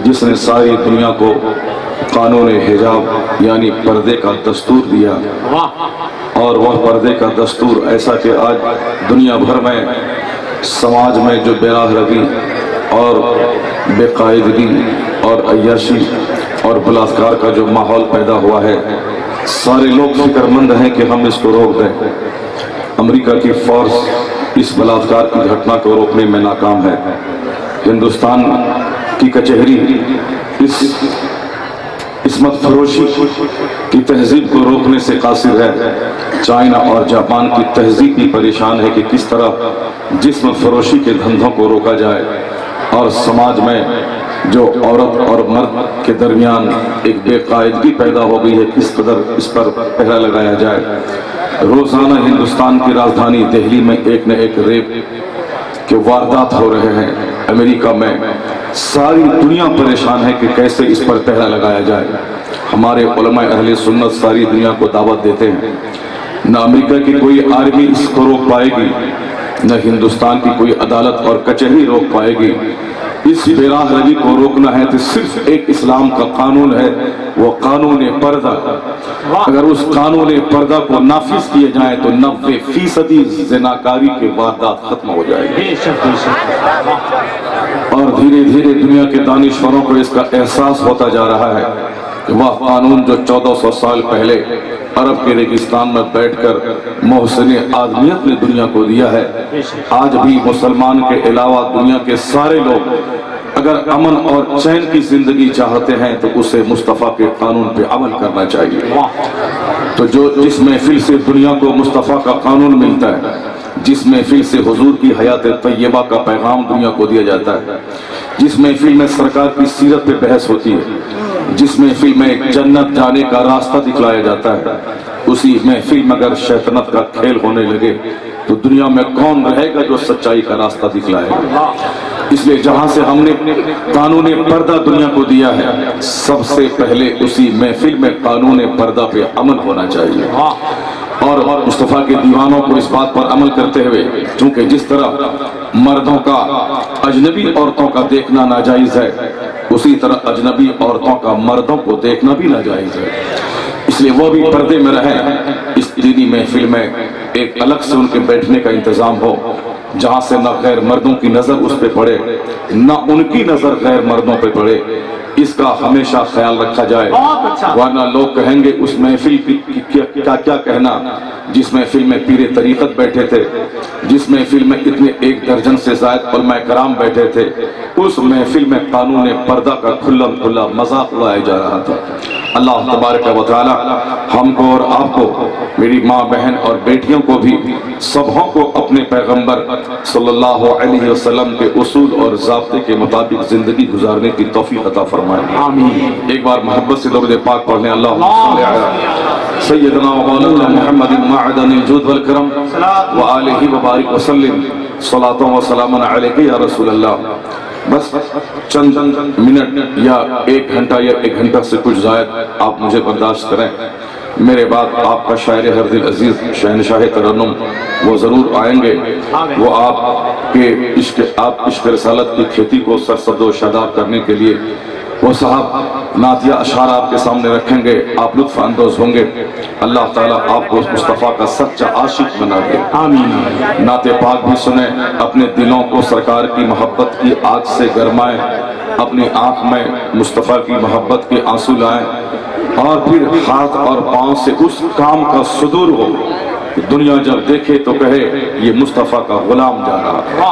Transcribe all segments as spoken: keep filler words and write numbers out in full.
جس نے ساری دنیا کو قانون حجاب یعنی پردے کا دستور دیا، اور وہ پردے کا دستور ایسا کہ آج دنیا بھر میں سماج میں جو بے راہ روی اور بے قاعدگی اور عیاشی اور بلاತ್ಕಾರ کا جو ماحول پیدا ہوا ہے، سارے لوگ فکر مند ہیں کہ ہم اس کو روک دیں۔ امریکہ کی فورس اس بلاತ್ಕಾರ کی گھٹنا کو روکنے میں ناکام ہے۔ ہندوستان کی کچہری اس عصمت فروشی کی تہذیب کو روکنے سے قاصر ہے۔ چائنا اور جاپان کی تہذیب بھی پریشان ہے کہ کس طرح جسم فروشی کے دھندوں کو روکا جائے، اور سماج میں جو عورت اور مرد کے درمیان ایک بے قاعدگی پیدا ہو گئی ہے، کس قدر اس پر پہرا لگایا جائے۔ روزانہ ہندوستان کی راجدھانی دہلی میں ایک نہ ایک ریپ کے واردات ہو رہے ہیں۔ امریکہ میں ساری دنیا پریشان ہے کہ کیسے اس پر پہرا لگایا جائے۔ ہمارے علماء اہل سنت ساری دنیا کو دعوت دیتے ہیں، نہ امریکہ کی کوئی آرمی اس کو روک پائے گی، نہ ہندوستان کی کوئی عدالت اور کچہری روک پائے گی۔ اس بے راہ روی کو روکنا ہے تو صرف ایک اسلام کا قانون ہے، وہ قانون پردہ۔ اگر اس قانون پردہ کو نافذ کیے جائیں تو نوے فیصدی زناکاری کے واردات ختم ہو جائے گی، اور دھیرے دھیرے دنیا کے دانشوروں کو اس کا احساس ہوتا جا رہا ہے کہ وہ قانون جو چودہ سو سال پہلے عرب کے ریگستان میں بیٹھ کر محسن آدمیت نے دنیا کو دیا ہے، آج بھی مسلمان کے علاوہ دنیا کے سارے لوگ اگر امن اور چین کی زندگی چاہتے ہیں تو اسے مصطفیٰ کے قانون پہ عمل کرنا چاہیے۔ تو جو جس محفل سے دنیا کو مصطفیٰ کا قانون ملتا ہے، جس محفل سے حضور کی حیات طیبہ کا پیغام دنیا کو دیا جاتا ہے، جس محفل میں سرکار کی سیرت پہ بحث ہوتی ہے، جس محفل میں جنت جانے کا راستہ دکھلایا جاتا ہے، اسی محفل میں اگر شیطنت کا کھیل ہونے لگے تو دنیا میں کون رہے گا جو سچائی کا راستہ دکھلائے گا؟ اس لیے جہاں سے ہم نے قانون پردہ دنیا کو دیا ہے، سب سے پہلے اسی محفل میں قانون پردہ پہ عمل ہونا چاہیے، اور مصطفیٰ کے دیوانوں کو اس بات پر عمل کرتے ہوئے، چونکہ جس طرح مردوں کا اجنبی عورتوں کا دیکھنا ناجائز ہے، اسی طرح اجنبی عورتوں کا مردوں کو دیکھنا بھی ناجائز ہے، اس لیے وہ بھی پردے میں رہیں۔ اس دینی محفل میں ایک الگ سے ان کے بیٹھنے کا انتظام ہو، جہاں سے نہ غیر مردوں کی نظر اس پہ پڑے، نہ ان کی نظر غیر مردوں پہ پڑے، اس کا ہمیشہ خیال رکھا جائے، ورنہ لوگ کہیں گے اس محفل کی کیا کیا کہنا جس محفل میں پیر طریقت بیٹھے تھے، جس محفل میں اتنے ایک درجن سے زائد علماء کرام بیٹھے تھے، اس محفل میں قانون پردہ کا کھلا کھلا مذاق اڑایا جا رہا تھا۔ اللہ تبارک و تعالی ہم کو اور آپ کو، میری ماں بہن اور بیٹیوں کو بھی، سبوں کو اپنے پیغمبر صلی اللہ علیہ وسلم کے اصول اور ضابطے کے مطابق زندگی گزارنے کی توفیق عطا فرمائے۔ آمین۔ ایک بار محبت سے درود پاک پڑھنے، اللہم صلی علی سیدنا و مولانا محمد معدن الجود والکرم وآلہ وبارک وسلم، صلاۃ و سلام علیک یا رسول اللہ۔ بس چند منٹ یا ایک گھنٹہ یا ایک گھنٹہ سے کچھ زائد آپ مجھے برداشت کریں، میرے بعد آپ کا شاعر ہر دل عزیز شہنشاہ ترنم وہ ضرور آئیں گے، وہ آپ کے عشق آپ عشق رسالت کی کھیتی کو سرسبز و شاداب کرنے کے لیے وہ صاحب نعتیہ اشعار آپ کے سامنے رکھیں گے، آپ لطف اندوز ہوں گے۔ اللہ تعالیٰ آپ کو مصطفیٰ کا سچا عاشق بنا دے، آمین۔ نعت پاک بھی سنیں، اپنے دلوں کو سرکار کی محبت کی آگ سے گرمائیں، اپنی آنکھ میں مصطفیٰ کی محبت کے آنسو لائیں، اور پھر ہاتھ اور پاؤں سے اس کام کا صدور ہو، دنیا جب دیکھے تو کہے یہ مصطفیٰ کا غلام جا رہا۔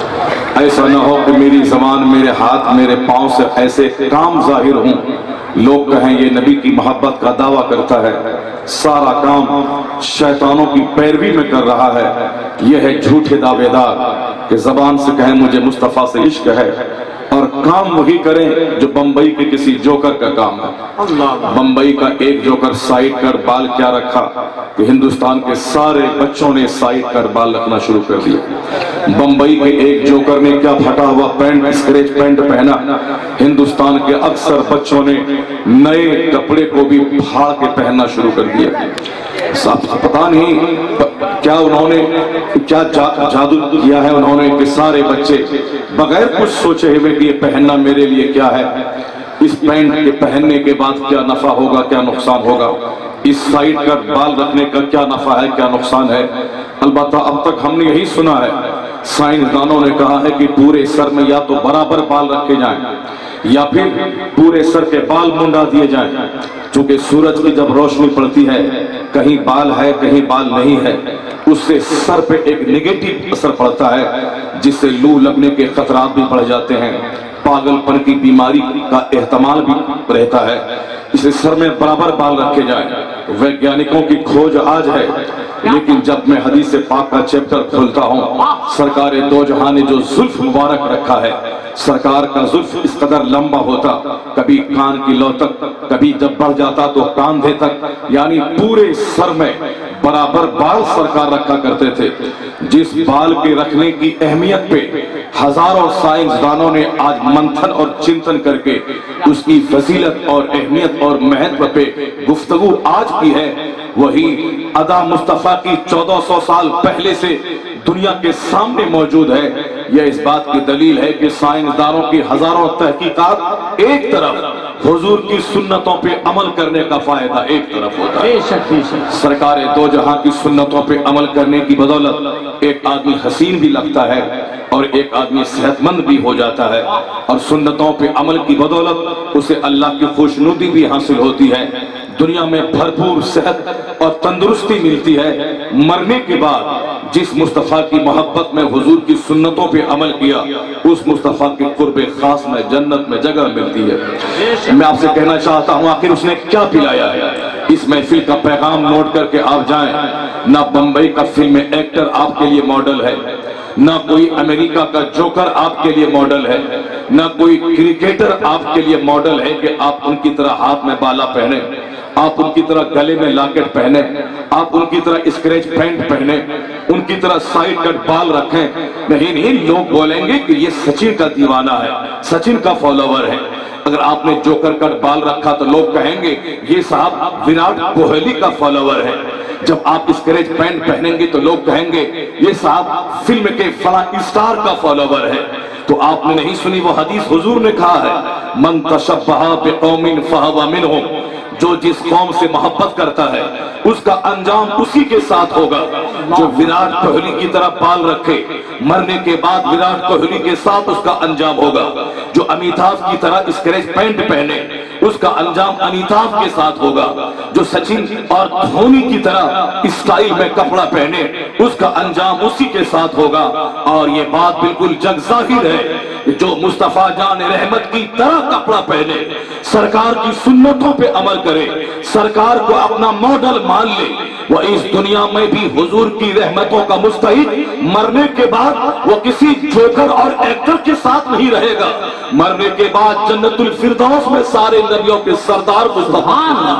ایسا نہ ہو کہ میری زبان، میرے ہاتھ، میرے پاؤں سے ایسے کام ظاہر ہوں، لوگ کہیں یہ نبی کی محبت کا دعویٰ کرتا ہے، سارا کام شیطانوں کی پیروی میں کر رہا ہے۔ یہ ہے جھوٹے دعوے دار کہ زبان سے کہیں مجھے مصطفیٰ سے عشق ہے، اور کام وہی کریں جو بمبئی کے کسی جوکر کا کام ہے۔ بمبئی کا ایک جوکر سائٹ کر بال کیا رکھا کہ ہندوستان کے سارے بچوں نے سائٹ کر بال رکھنا شروع کر دیا۔ بمبئی کے ایک جوکر نے کیا پھٹا ہوا پینٹ، اسکریچ پینٹ پہنا، ہندوستان کے اکثر بچوں نے نئے کپڑے کو بھی پھاڑ کے پہننا شروع کر دیا۔ پتہ نہیں क्या उन्होंने क्या जा, जादू किया है उन्होंने कि सारे बच्चे बगैर कुछ सोचे हुए कि ये पहनना मेरे लिए क्या है, इस पैंट के पहनने के बाद क्या नफा होगा, क्या नुकसान होगा, इस साइड का बाल रखने का क्या नफा है, क्या नुकसान है। अलबत्ता अब तक हमने यही सुना है, साइंसदानों ने कहा है कि पूरे सर में या तो बराबर बाल रखे जाएं या फिर पूरे सर के बाल मुंडा दिए जाएं, क्योंकि सूरज की जब रोशनी पड़ती है कहीं बाल है कहीं बाल नहीं है, उससे सर पे एक नेगेटिव असर पड़ता है जिससे लू लगने के खतरात भी बढ़ जाते हैं, पागलपन की बीमारी का एहतमाल भी रहता है। इसलिए सर में बराबर बाल रखे जाएं। वैज्ञानिकों की खोज आज है, लेकिन जब मैं हदीस पाक का चैप्टर खोलता हूँ, सरकार दो जहां ने जो जुल्फ मुबारक रखा है, सरकार का जुल्फ इस कदर लंबा होता, कभी कान की लौ तक, कभी जब बढ़ जाता तो कांधे तक, यानी पूरे सर में बराबर बाल सरकार रखा करते थे। जिस बाल के रखने की अहमियत पे हजारों साइंसदानों ने आज मंथन और चिंतन करके उसकी फजीलत और अहमियत और महत्व पे गुफ्तगू आज की है, वही अदा मुस्तफा की चौदह सौ साल पहले से दुनिया के सामने मौजूद है। यह इस बात की दलील है कि साइंसदानों की हजारों तहकीकात एक तरफ, हुजूर की सुन्नतों पे अमल करने का फायदा एक तरफ होता है। सरकार दो जहां की सुन्नतों पे अमल करने की बदौलत एक आदमी हसीन भी लगता है और एक आदमी सेहतमंद भी हो जाता है, और सुन्नतों पे अमल की बदौलत उसे अल्लाह की खुशनुदी भी हासिल होती है, दुनिया में भरपूर सेहत और तंदुरुस्ती मिलती है। मरने के बाद जिस मुस्तफा की मोहब्बत में हुजूर की सुन्नतों पे अमल किया, उस मुस्तफा के कुर्बे खास में जन्नत में जगह मिलती है। मैं आपसे कहना चाहता हूँ, आखिर उसने क्या पिलाया है? इस महफिल का पैगाम नोट करके आप जाएं। ना बंबई का फिल्म एक्टर आपके लिए मॉडल है, ना कोई अमेरिका का जोकर आपके लिए मॉडल है, ना कोई क्रिकेटर आपके लिए मॉडल है कि आप उनकी तरह हाथ में बाला पहने, आप उनकी तरह गले में लॉकेट पहने, आप उनकी तरह स्क्रैच पैंट पहने, उनकी तरह साइड कट बाल रखें। नहीं नहीं, लोग बोलेंगे कि ये सचिन का दीवाना है, सचिन का फॉलोवर है। अगर आपने जोकर कट बाल रखा तो लोग कहेंगे ये साहब विराट कोहली का फॉलोवर है। जब आप स्क्रैच पैंट पहनेंगे तो लोग कहेंगे ये साहब फिल्म के फला स्टार का फॉलोवर है। तो आपने नहीं सुनी वो हदीस, हुजूर ने कहा है, मन तशब्बहा बिकौमिन फहुवा मिनहुम, जो जिस कौम से मोहब्बत करता है उसका अंजाम उसी के साथ होगा। जो विराट कोहली की तरह बाल रखे, मरने के बाद विराट कोहली के साथ उसका अंजाम होगा। जो अमिताभ की तरह स्क्रैच पैंट पहने, उसका अंजाम अमिताभ के साथ होगा। जो सचिन और धोनी की तरह स्टाइल में कपड़ा पहने, उसका अंजाम उसी के साथ होगा। और ये बात बिल्कुल जग जाहिर है, जो मुस्तफा जान रहमत की तरह कपड़ा पहने, सरकार की सुन्नतों पे अमल करे, सरकार को अपना मॉडल मान ले, वो इस दुनिया में भी हुजूर की रहमतों का मुस्तहिक, मरने के बाद वो किसी जोकर और एक्टर के साथ नहीं रहेगा। मरने के बाद जन्नतुल फिरदौस में सारे नबियों के सरदार मुस्तफा,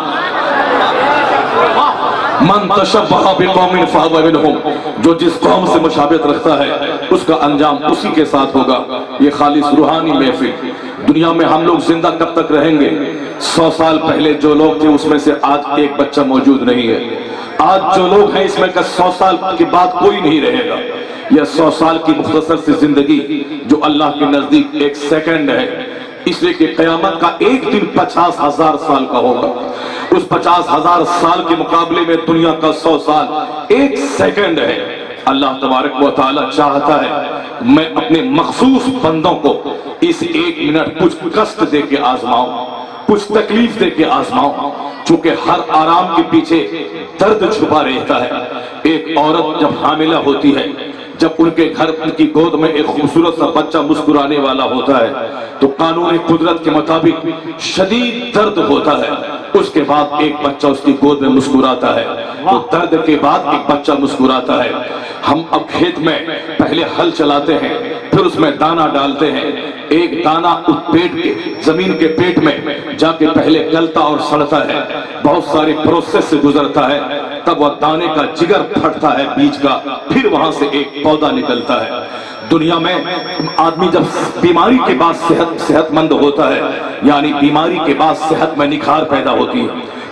मन तशब्बहा बिकौमिन फहुवा मिनहुम, जो जिस कौम से मुशाबहत रखता है उसका अंजाम उसी के साथ होगा। ये खालिस रूहानी महफिल, दुनिया में हम लोग जिंदा कब तक रहेंगे? सौ साल पहले जो लोग थे उसमें से आज एक बच्चा मौजूद नहीं है। आज जो लोग हैं इसमें का सौ साल के बाद कोई नहीं रहेगा। यह सौ साल की मुख्तसर सी जिंदगी जो अल्लाह के नजदीक एक सेकंड है, इसलिए कि क़यामत का एक दिन पचास हजार साल का होगा। उस पचास हजार साल के मुकाबले में दुनिया का सौ साल एक सेकंड है। अल्लाह तबारक व तआला चाहता है मैं अपने मखसूस बंदों को इस एक मिनट कुछ कष्ट दे के आजमाऊं, कुछ तकलीफ दे के आजमाऊं, चूंकि हर आराम के पीछे दर्द छुपा रहता है। एक औरत जब हामिला होती है, जब उनके घर उनकी गोद में एक खूबसूरत सा बच्चा मुस्कुराने वाला होता है, तो कानून कुदरत के मुताबिक शदीद दर्द होता है। उसके बाद एक बच्चा उसकी गोद में मुस्कुराता है, तो दर्द के बाद एक बच्चा मुस्कुराता है। हम अब खेत में पहले हल चलाते हैं, फिर उसमें दाना डालते हैं। एक दाना उस पेट के जमीन के पेट में जाके पहले गलता और सड़ता है, बहुत सारे प्रोसेस से गुजरता है, तब वह दाने का जिगर फटता है बीज का, फिर वहां से एक पौधा निकलता है। दुनिया में आदमी जब बीमारी के बाद सेहत सेहतमंद होता है, यानी बीमारी के बाद सेहत में निखार पैदा होती है,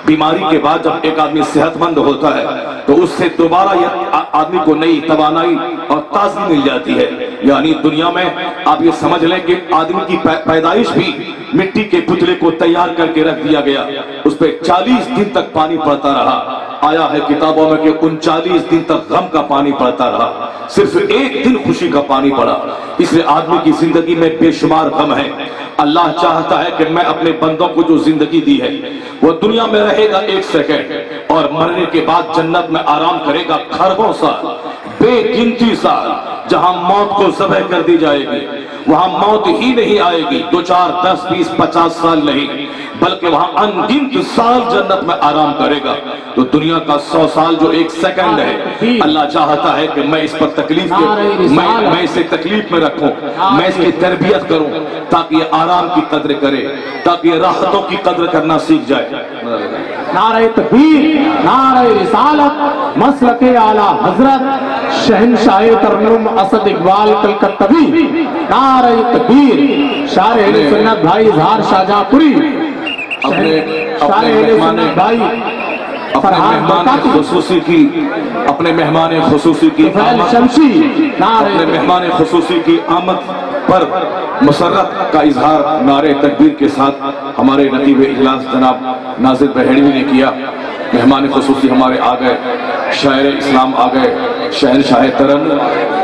بیماری کے بعد جب ایک آدمی صحت مند ہوتا ہے تو اس سے دوبارہ یہ آدمی کو نئی توانائی اور تازگی مل جاتی ہے. یعنی دنیا میں آپ یہ سمجھ لیں کہ آدمی کی پیدائش بھی مٹی کے پتلے کو تیار کر کے رکھ دیا گیا, اس پہ چالیس دن تک پانی پڑتا رہا. آیا ہے کتابوں میں کہ انچالیس دن تک غم کا پانی پڑتا رہا, صرف ایک دن خوشی کا پانی پڑا. اس لیے آدمی کی زندگی میں بے شمار غم ہے. اللہ چاہتا ہے کہ میں اپنے بندوں کو جو زندگی دی ہے وہ دنیا میں رہے گا ایک سیکنڈ اور مرنے کے بعد جنت میں آرام کرے گا کھربوں سال, بے گنتی سال. جہاں موت کو ذبح کر دی جائے گی وہاں موت ہی نہیں آئے گی, دو چار دس بیس پچاس سال نہیں بلکہ وہاں ان گنت سال جنت میں آرام کرے گا. تو دنیا کا سو سال جو ایک سیکنڈ ہے, اللہ چاہتا ہے کہ میں اس پر تکلیف کے میں, میں اسے تکلیف میں رکھوں, میں اس کی تربیت کروں تاکہ یہ آرام کی قدر کرے, تاکہ یہ راحتوں کی قدر کرنا سیکھ جائے. نعرہ تکبیر, نعرہ رسالت, مسلک اعلیٰ حضرت شہنشاہ ترنم اسد اقبال کلکتوی. نعرہ تکبیر. شاعر اہل سنت بھائی اظہار شاہجہاں پوری, اپنے شاعر اہل سنت بھائی اپنے مہمان خصوصی کی اپنے مہمان خصوصی کی آمد اپنے مہمان خصوصی کی آمد پر مسرت کا اظہار نعرہ تکبیر کے ساتھ ہمارے نقیب اجلاس جناب ناظر بہیڑوی نے کیا. مہمان خصوصی ہمارے آ گئے, شاعر اسلام آ گئے, شہنشاہ ترنم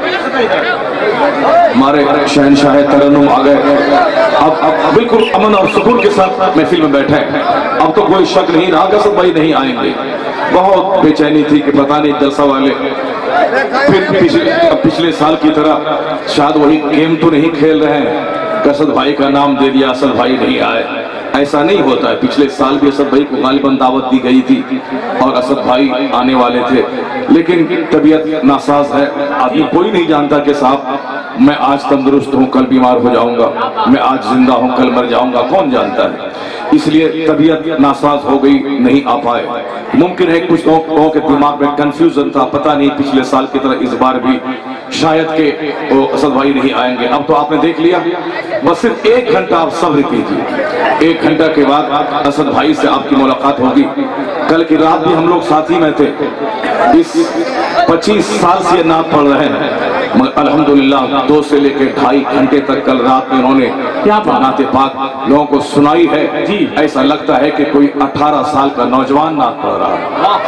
ہمارے شہنشاہ ترنم آ گئے. اب اب بالکل امن اور سکون کے ساتھ محفل میں بیٹھے ہیں. اب تو کوئی شک نہیں رہا کہ اسد بھائی نہیں آئیں گے. بہت بے چینی تھی کہ پتہ نہیں جلسہ والے پھر پچھلے, پچھلے سال کی طرح شاید وہی گیم تو نہیں کھیل رہے ہیں کہ اسد بھائی کا نام دے دیا اسد بھائی نہیں آئے. ایسا نہیں ہوتا ہے. پچھلے سال بھی اسد بھائی کو غالباً دعوت دی گئی تھی اور اسد بھائی آنے والے تھے, لیکن طبیعت ناساز ہے. آدمی کوئی نہیں جانتا کہ صاحب میں آج تندرست ہوں کل بیمار ہو جاؤں گا, میں آج زندہ ہوں کل مر جاؤں گا, کون جانتا ہے. اس لیے طبیعت ناساز ہو گئی, نہیں آ پائے. ممکن ہے کچھ لوگوں کے دماغ میں کنفیوژن تھا, پتہ نہیں پچھلے سال کی طرح اس بار بھی شاید کہ وہ اسد بھائی نہیں آئیں گے. اب تو آپ نے دیکھ لیا, بس صرف ایک گھنٹہ آپ صبر کیجیے, ایک گھنٹہ کے بعد اسد بھائی سے آپ کی ملاقات ہوگی. کل کی رات بھی ہم لوگ ساتھی میں تھے, اس پچیس سال سے نعت پڑھ رہے ہیں, مگر الحمدللہ دو سے لے کے ڈھائی گھنٹے تک کل رات میں انہوں نے نعت پاک لوگوں کو سنائی ہے. ایسا لگتا ہے کہ کوئی اٹھارہ سال کا نوجوان نعت پڑھ رہا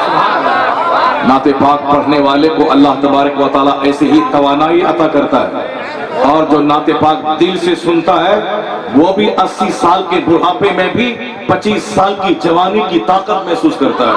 ہے. نعت پاک پڑھنے والے کو اللہ تبارک و تعالیٰ ایسی ہی توانائی عطا کرتا ہے, اور جو نعت پاک دل سے سنتا ہے وہ بھی اسی سال کے بڑھاپے میں بھی پچیس سال کی جوانی کی طاقت محسوس کرتا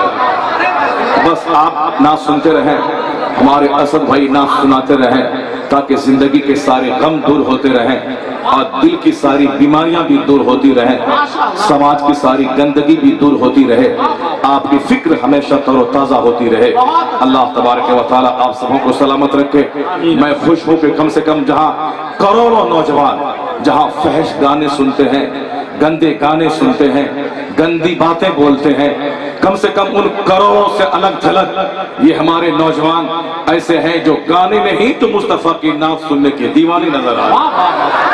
ہے. بس آپ نعت سنتے رہیں, ہمارے اسد بھائی نعت سناتے رہیں تاکہ زندگی کے سارے غم دور ہوتے رہیں اور دل کی ساری بیماریاں بھی دور ہوتی رہیں, سماج کی ساری گندگی بھی دور ہوتی رہے, آپ کی فکر ہمیشہ تر و تازہ ہوتی رہے. اللہ تبارک و تعالیٰ آپ سبوں کو سلامت رکھے. میں خوش ہوں کہ کم سے کم جہاں کروڑوں نوجوان جہاں فحش گانے سنتے ہیں, گندے گانے سنتے ہیں, گندی باتیں بولتے ہیں, کم سے کم ان کروڑوں سے الگ جھلک یہ ہمارے نوجوان ایسے ہیں جو گانے نہیں تو مصطفیٰ کی نعت سننے کے دیوانے نظر آئے.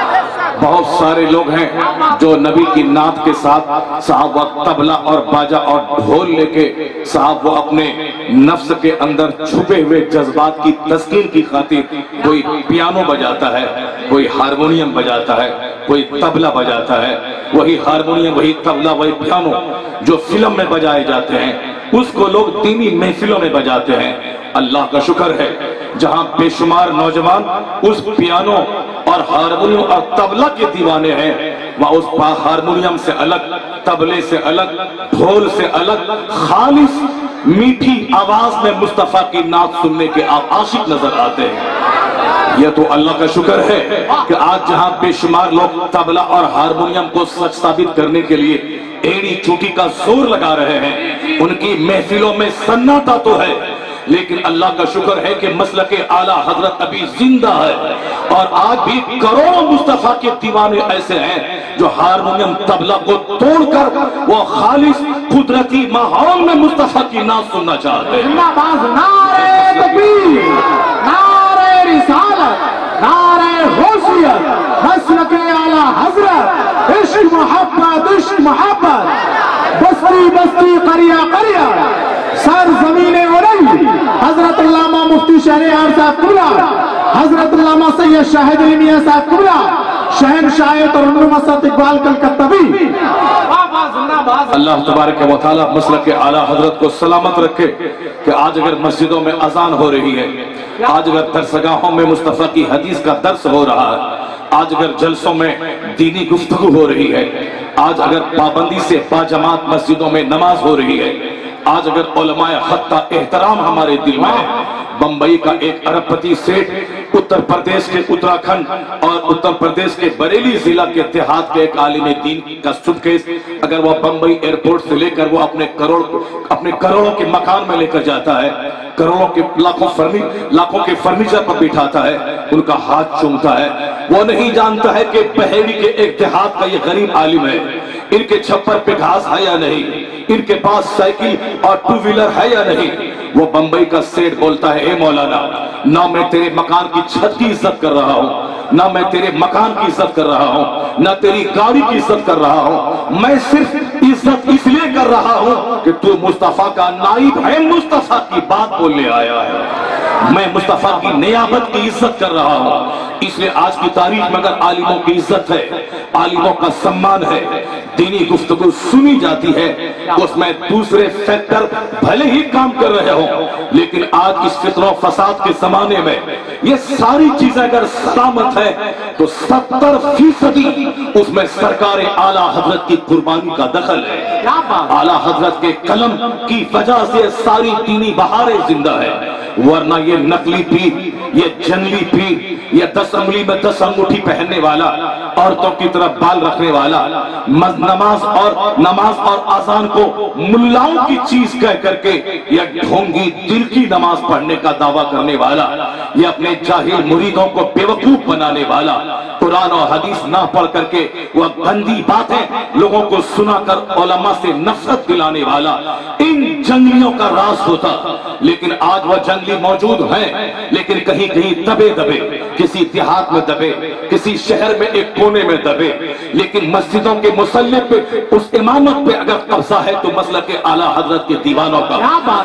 بہت سارے لوگ ہیں جو نبی کی نعت کے ساتھ صاحب وہ طبلہ اور باجا اور ڈھول لے کے صاحب وہ اپنے نفس کے اندر چھپے ہوئے جذبات کی تسکین کی خاطر کوئی پیانو بجاتا ہے, کوئی ہارمونیم بجاتا ہے, کوئی طبلہ بجاتا ہے. وہی ہارمونیم, وہی طبلہ, وہی پیانو جو فلم میں بجائے جاتے ہیں اس کو لوگ دینی محفلوں میں بجاتے ہیں. اللہ کا شکر ہے جہاں بے شمار نوجوان اس پیانو اور ہارمونیم اور طبلہ کے دیوانے ہیں, وہاں اس ہارمونیم سے الگ, طبلے سے الگ, ڈھول سے الگ, خالص میٹھی آواز میں مصطفیٰ کی نعت سننے کے آپ عاشق نظر آتے ہیں. یہ تو اللہ کا شکر ہے کہ آج جہاں بے شمار لوگ طبلہ اور ہارمونیم کو سچ ثابت کرنے کے لیے ایڑی چوٹی کا زور لگا رہے ہیں, ان کی محفلوں میں سناٹا تو ہے, لیکن اللہ کا شکر ہے کہ مسلک اعلیٰ حضرت ابھی زندہ ہے, اور آج بھی کروڑوں مصطفیٰ کے دیوانے ایسے ہیں جو ہارمونیم طبلہ کو توڑ کر وہ خالص قدرتی ماحول میں مصطفیٰ کی نعت سننا چاہتے ہیں. نعرہ تکبیر, نعرہ رسالت, نعرہ حیثیت, مسلک اعلیٰ حضرت, عشق محبت, عشق محبت, بستی بستی साहब कुबला, हजरत अल्लामा सैयद शाहिद अली मियां साहब कुबला, शहनशाह तरन्नुम असद इकबाल कलकत्तवी। अल्लाह तबारक व तआला मसलक के आला हजरत को सलामत रखे कि आज अगर मस्जिदों में अजान हो रही है, आज अगर दरसगाहों में मुस्तफा की हदीस का दर्स हो रहा है, आज अगर जलसों में दीनी गुफ्तगू हो रही है, आज अगर पाबंदी से बाजमात मस्जिदों में नमाज हो रही है, आज अगर उलमाए हक का एहतराम हमारे दिल में है। बंबई का एक अरबपति सेठ, उत्तर प्रदेश के उत्तराखंड और उत्तर प्रदेश के बरेली जिला के देहात के एक आलिम दीन का सूटकेस अगर वो बंबई एयरपोर्ट से लेकर वो अपने करोड़ अपने करोड़ों के मकान में लेकर जाता है, करोड़ों के लाखों फर्मी लाखों के फर्नीचर पर बिठाता है, उनका हाथ चूमता है, वो नहीं जानता है कि बहेड़ी के एक देहात का ये गरीब आलिम है, इनके छप्पर पे घास है या नहीं, इनके पास साइकिल और टू व्हीलर है या नहीं। वो बंबई का सेठ बोलता है, ए मौलाना, ना मैं तेरे मकान की छत की इज्जत कर रहा हूँ, ना मैं तेरे मकान की इज्जत कर रहा हूँ, ना तेरी गाड़ी की इज्जत कर रहा हूँ, मैं सिर्फ इज्जत इसलिए कर रहा हूँ कि तू मुस्तफा का नाइब है, मुस्तफा की बात बोलने आया है, मैं मुस्तफा की नियाबत की इज्जत कर रहा हूँ। इसलिए आज की तारीख में अगर आलिमों की इज्जत है, आलिमों का सम्मान है, दीनी गुफ्तगू सुनी जाती है, उसमें दूसरे फैक्टर भले ही काम कर रहे हो, लेकिन आज इस फितरों फसाद के जमाने में ये सारी चीजें अगर सलामत है तो सत्तर फीसदी उसमें सरकार आला हजरत की कुर्बानी का दखल है। आला हजरत के कलम की वजह से सारी दीनी बहारें जिंदा है, वरना ये नकली पीर, ये जंगली पीर, ये दस अंगुली में दस अंगूठी पहनने वाला, औरतों की तरफ बाल रखने वाला, नमाज और नमाज और आजान को मुल्लाओं की चीज कह करके ये ढोंगी दिल की नमाज पढ़ने का दावा करने वाला, ये अपने जाहिल मुरीदों को बेवकूफ बनाने वाला, कुरान और हदीस ना पढ़ करके वह गंदी बातें लोगों को सुनाकर उलमा से नफरत दिलाने वाला, इन जंगलियों का राज होता। लेकिन आज वह जंगली मौजूद हैं, लेकिन कहीं कहीं दबे दबे, किसी देहात में दबे, किसी शहर में एक कोने में दबे, लेकिन मस्जिदों के मुसल्ले पे, उस इमामत पे अगर कब्जा है तो मसलक के आला हजरत के दीवानों का,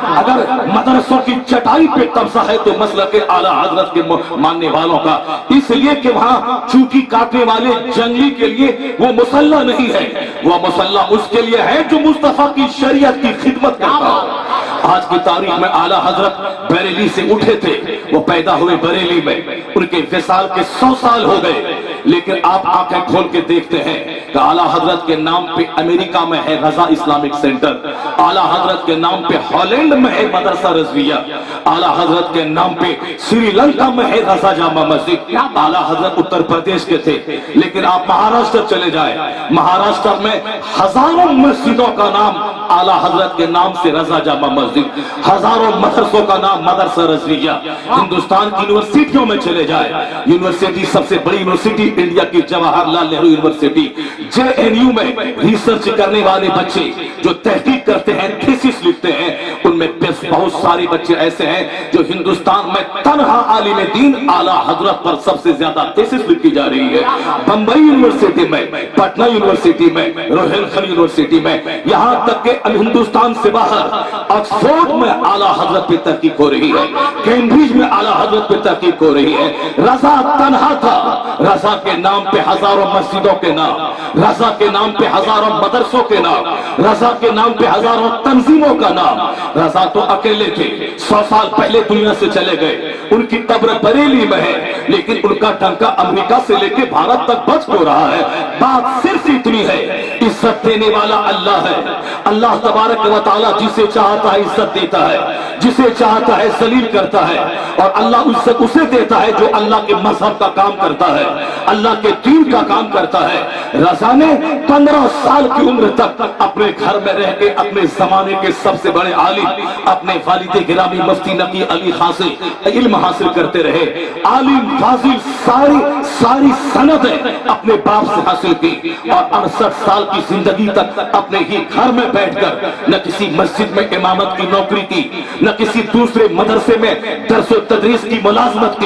अगर मदरसों की चटाई पे कब्जा है तो मसलक के आला हजरत के मानने वालों का, इसलिए कि वहां चूकी काटने वाले जंगली के लिए वो मुसल्ला नहीं है, वो मुसल्ला उसके लिए है जो मुस्तफा की शरीयत की खिदमत करता है। आज की तारीख में आला हजरत बरेली से उठे थे, वो पैदा हुए बरेली में, उनके विसाल के सौ साल हो गए, लेकिन आप आंखें खोल के देखते हैं कि आला हजरत के नाम पे अमेरिका में है रजा इस्लामिक सेंटर, आला हजरत के नाम पे हॉलैंड में है मदरसा रजविया, आला हजरत के नाम पे श्रीलंका में है रजा जामा मस्जिद। आला हजरत उत्तर प्रदेश के थे, लेकिन आप महाराष्ट्र चले जाए, महाराष्ट्र में हजारों मस्जिदों का नाम आला हजरत के नाम से रजा जामा मस्जिद, हजारों मदरसों का नाम मदरसा रजविया। हिंदुस्तान की यूनिवर्सिटियों में चले जाए, यूनिवर्सिटी सबसे बड़ी यूनिवर्सिटी इंडिया की Jawaharlal Nehru university, J N U में रिसर्च करने वाले बच्चे जो तहकीक करते हैं, थीसिस लिखते हैं, उनमें बहुत सारे बच्चे ऐसे हैं जो हिंदुस्तान में तनहा आलिम दीन आला हजरत पर सबसे ज्यादा थीसिस लिखी जा रही है। बंबई यूनिवर्सिटी में, पटना यूनिवर्सिटी में, रोहिलखंड यूनिवर्सिटी में, यहाँ तक के हिंदुस्तान से बाहर ऑक्सफोर्ड में आला हजरत पे तहकीक हो रही है, कैम्ब्रिज में आला हजरत पे तहकीक हो रही है। रजा तनहा था, रजा के नाम पे हजारों मस्जिदों के नाम, रजा के नाम पे हजारों मदरसों के नाम, रजा के नाम पे हजारों तंजीमों का नाम। रजा तो अकेले थे, सौ साल पहले दुनिया से चले गए, उनकी कब्र बरेली में है, लेकिन उनका डंका अमेरिका से लेके भारत तक बच हो रहा है। बात सिर्फ इतनी है, इज्जत देने वाला अल्लाह है। अल्लाह तबारक व तआला जिसे चाहता है इज्जत देता है, जिसे चाहता है जलील करता है, और अल्लाह इज्जत उसे देता है जो अल्लाह के मजहब का काम करता है, अल्लाह के दीन का काम करता है। रजा ने पंद्रह साल की उम्र तक अपने घर में रह के अपने जमाने के सबसे बड़े आलिम, अपने वालिद गिरामी मुफ्ती नकी अली हासिल इल्म हासिल करते रहे। आलिम फाजिल सारी सारी सनदें अपने बाप से हासिल की, और अड़सठ साल की जिंदगी तक अपने ही घर में बैठकर न किसी मस्जिद में इमामत की नौकरी की, न किसी दूसरे मदरसे में दरस व तदरीस की मुलाजमत की,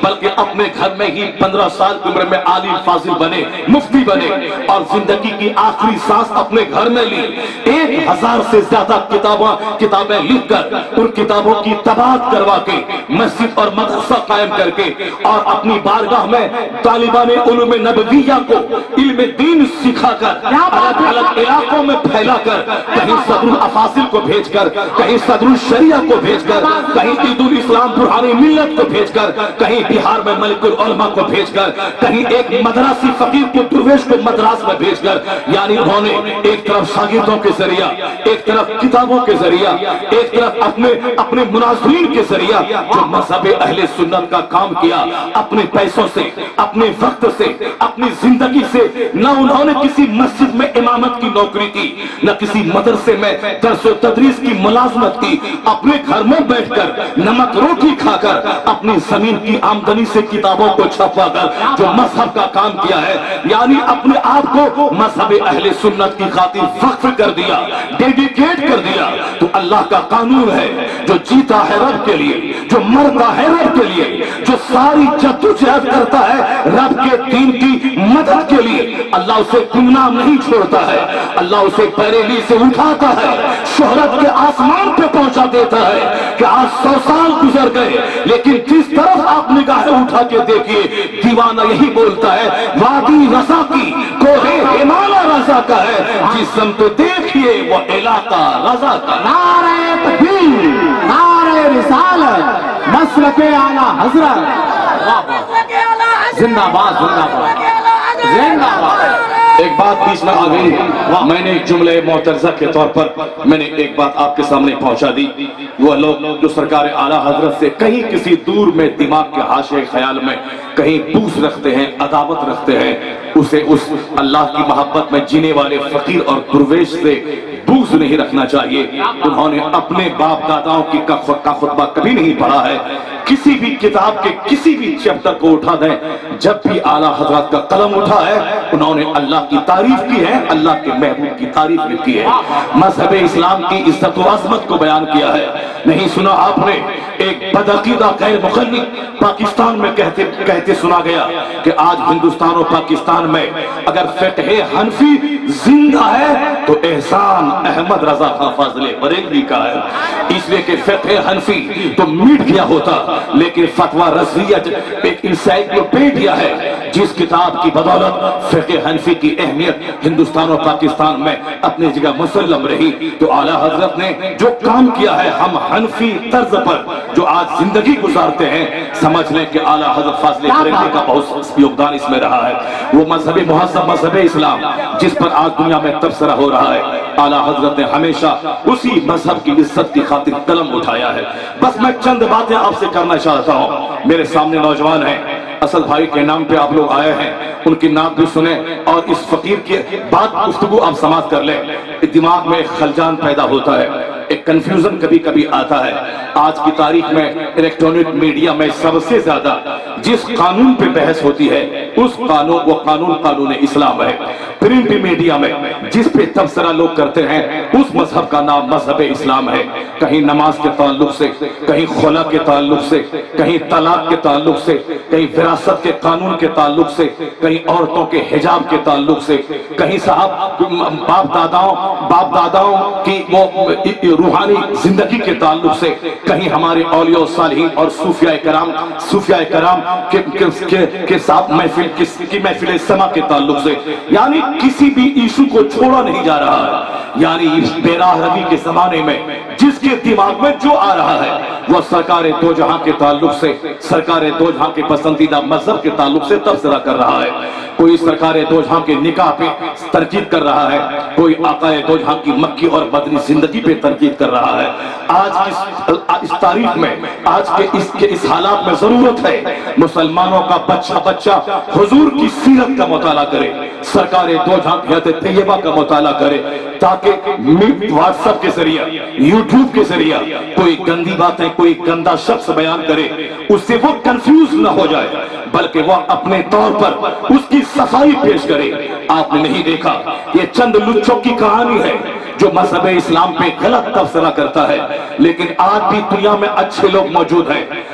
बल्कि अपने घर में ही पंद्रह साल की उम्र में आलिम फाजिल बने, मुफ्ती बने और जिंदगी की आखिरी सांस अपने घर में ली। एक हजार से ज्यादा किताबें किताबें लिखकर उन किताबों की तबाद करवा के मस्जिद और मदरसा कायम करके और अपनी बारगाह में तालिबान उलूम नबविया को इल्म दीन सिखाकर अलग अलग इलाकों में फैलाकर कहीं सदरुल अफासिल को भेजकर, कहीं सदरुल शरिया को भेजकर, कहीं ईदुल इस्लाम बुरहानी मिल्लत को भेजकर, कहीं बिहार में मलिकुल उलमा को भेजकर, कहीं एक मदरासी फकीर को दुर्वेश को मद्रास में भेजकर, यानी उन्होंने एक तरफ शागिर्दों के जरिया, एक तरफ किताबों के जरिया, एक तरफ अपने अपने मुनाज़रीन के जरिया जो मज़हब अहले सुन्नत का काम किया, अपने पैसों से, अपने वक्त से, अपनी जिंदगी से। न उन्होंने किसी मस्जिद में इमामत की नौकरी की, न किसी मदरसे में दर्स व तदरीस की मुलाजमत की, अपने घर में बैठकर नमक रोटी खाकर अपनी जमीन की आमदनी से किताबों को छपवा कर जो मजहब का काम किया है, यानी अपने आप को मजहब अहले सुन्नत की खातिर वक्फ कर दिया, डेडिकेट कर दिया। तो अल्लाह का कानून है, जो जीता है रब के लिए, जो मरता है रब के लिए, जो सारी जद्दोजहद करता है रब के दीन की मदद के लिए, अल्लाह उसे गुमनाम नहीं छोड़ता है। अल्लाह उसे बरेली से उठाता है, शोहरत के आसमान पे पहुंचा देता है कि आज सौ साल गुजर गए, लेकिन जिस तरफ आप निगाहें उठा के देखिए, दीवाना यही बोलता है वादी रजा की कोहे हिमालय रजा का है, जिस समत देखिए वो इलाका रजा का। नारे तकबीर, नारे रिसालत, मसलके आला हजरत, जिंदाबाद जिंदाबाद जिंदाबाद। एक बात बीच में आ गई, मैंने एक जुमले मोतरजा के तौर पर मैंने एक बात आपके सामने पहुंचा दी। वो लोग जो सरकार आला हजरत से कहीं किसी दूर में दिमाग के हाशिए ख्याल में कहीं बूझ रखते हैं, अदावत रखते हैं, उसे उस अल्लाह की मोहब्बत में जीने वाले फकीर और दुर्वेश से बूझ नहीं रखना चाहिए। उन्होंने अपने बाप दादाओं की का खुतबा कभी नहीं पढ़ा है। किसी भी किताब के किसी भी चैप्टर को उठा दें, जब भी आला हजरत का कलम उठा है उन्होंने अल्लाह की तारीफ की है, अल्लाह के महबूब की तारीफ भी की है, मजहब इस्लाम की इज्जत व अजमत को बयान किया है। नहीं सुना आपने एक बदअकीदा गैर मुखल्लिद पाकिस्तान में कहते कहते सुना गया कि आज हिंदुस्तान और पाकिस्तान में अगर फिक़्ह हनफी जिंदा है तो एहसान अहमद रजा खां फाज़ले बरेलवी का है, इसलिए कि फिक़्ह हनफी तो मिट गया होता, लेकिन फतवा रज़िया एक इंसाइक्लोपीडिया है जिस किताब की बदौलत फिक़्ह हनफी की अहमियत हिंदुस्तान और पाकिस्तान में अपनी जगह मुसल्लम रही। तो आला हजरत ने जो काम किया है, हम हनफी तर्ज पर जो आज जिंदगी गुजारते हैं, समझ लें कि आला हजरत फाज़ले बरेलवी का बहुत योगदान इसमें रहा है। वो मजहब मुहज़्ज़ब मजहब इस्लाम जिस पर आज दुनिया में तबसरा हो रहा है, आला हजरत ने हमेशा उसी मजहब की इज्जत की खातिर कलम उठाया है। बस मैं चंद बातें आपसे करना चाहता हूँ। मेरे सामने नौजवान हैं, असद भाई के नाम पे आप लोग आए हैं, उनकी नाम भी सुने और इस फकीर की बात गुफ्तगू आप समाप्त कर लें। दिमाग में एक खलजान पैदा होता है, एक कंफ्यूजन कभी कभी आता है। आज की तारीख में इलेक्ट्रॉनिक मीडिया में सबसे ज्यादा जिस कानून पे बहस होती है उस कानून वो कानून कानून इस्लाम है। प्रिंट मीडिया में जिस पे तबसरा लोग करते हैं उस मजहब का नाम मजहब इस्लाम है। कहीं नमाज के ताल्लुक से, कहीं खुला के ताल्लुक से, कहीं तलाक के ताल्लुक से, कहीं विरासत के कानून के ताल्लुक से, कहीं औरतों के हिजाब के ताल्लुक से, कहीं साहब बाप दादाओं बाप दादाओं की वो रूहानी जिंदगी के ताल्लुक से, कहीं हमारे औलिया सालिहीन और सूफिया कराम सूफिया कराम के, के, के, के साथ महफिल की महफिल समा के ताल्लुक से, यानी किसी भी इशू को छोड़ा नहीं जा रहा है। यानी इस बेराह रवी के जमाने में जिसके दिमाग में जो आ रहा है वो सरकार दो जहां के ताल्लुक से, सरकार दो जहां के पसंदीदा मजहब के ताल्लुक से तबसरा कर रहा है। कोई सरकार दो जहां के निकाह पे तरकीब कर रहा है, कोई आकाए दो जहां की मक्की और बदनी जिंदगी पे तरकीब कर रहा है। आज इस, इस तारीख में, आज के इसके इस हालात में जरूरत है मुसलमानों का बच्चा बच्चा हुजूर की सीरत का मुताला करे, सरकार दो जहां की हयात तैयबा का मुताला करे, ताकि व्हाट्सएप के जरिए, यूट्यूब के जरिए कोई गंदी बातें, कोई गंदा शख्स बयान करे उससे वो कंफ्यूज न हो जाए, बल्कि वह अपने तौर पर उसकी सफाई पेश करे। आपने नहीं देखा, ये चंद लुच्चों की कहानी है जो मजहब इस्लाम पे गलत तबसरा करता है, लेकिन आज भी दुनिया में अच्छे लोग मौजूद हैं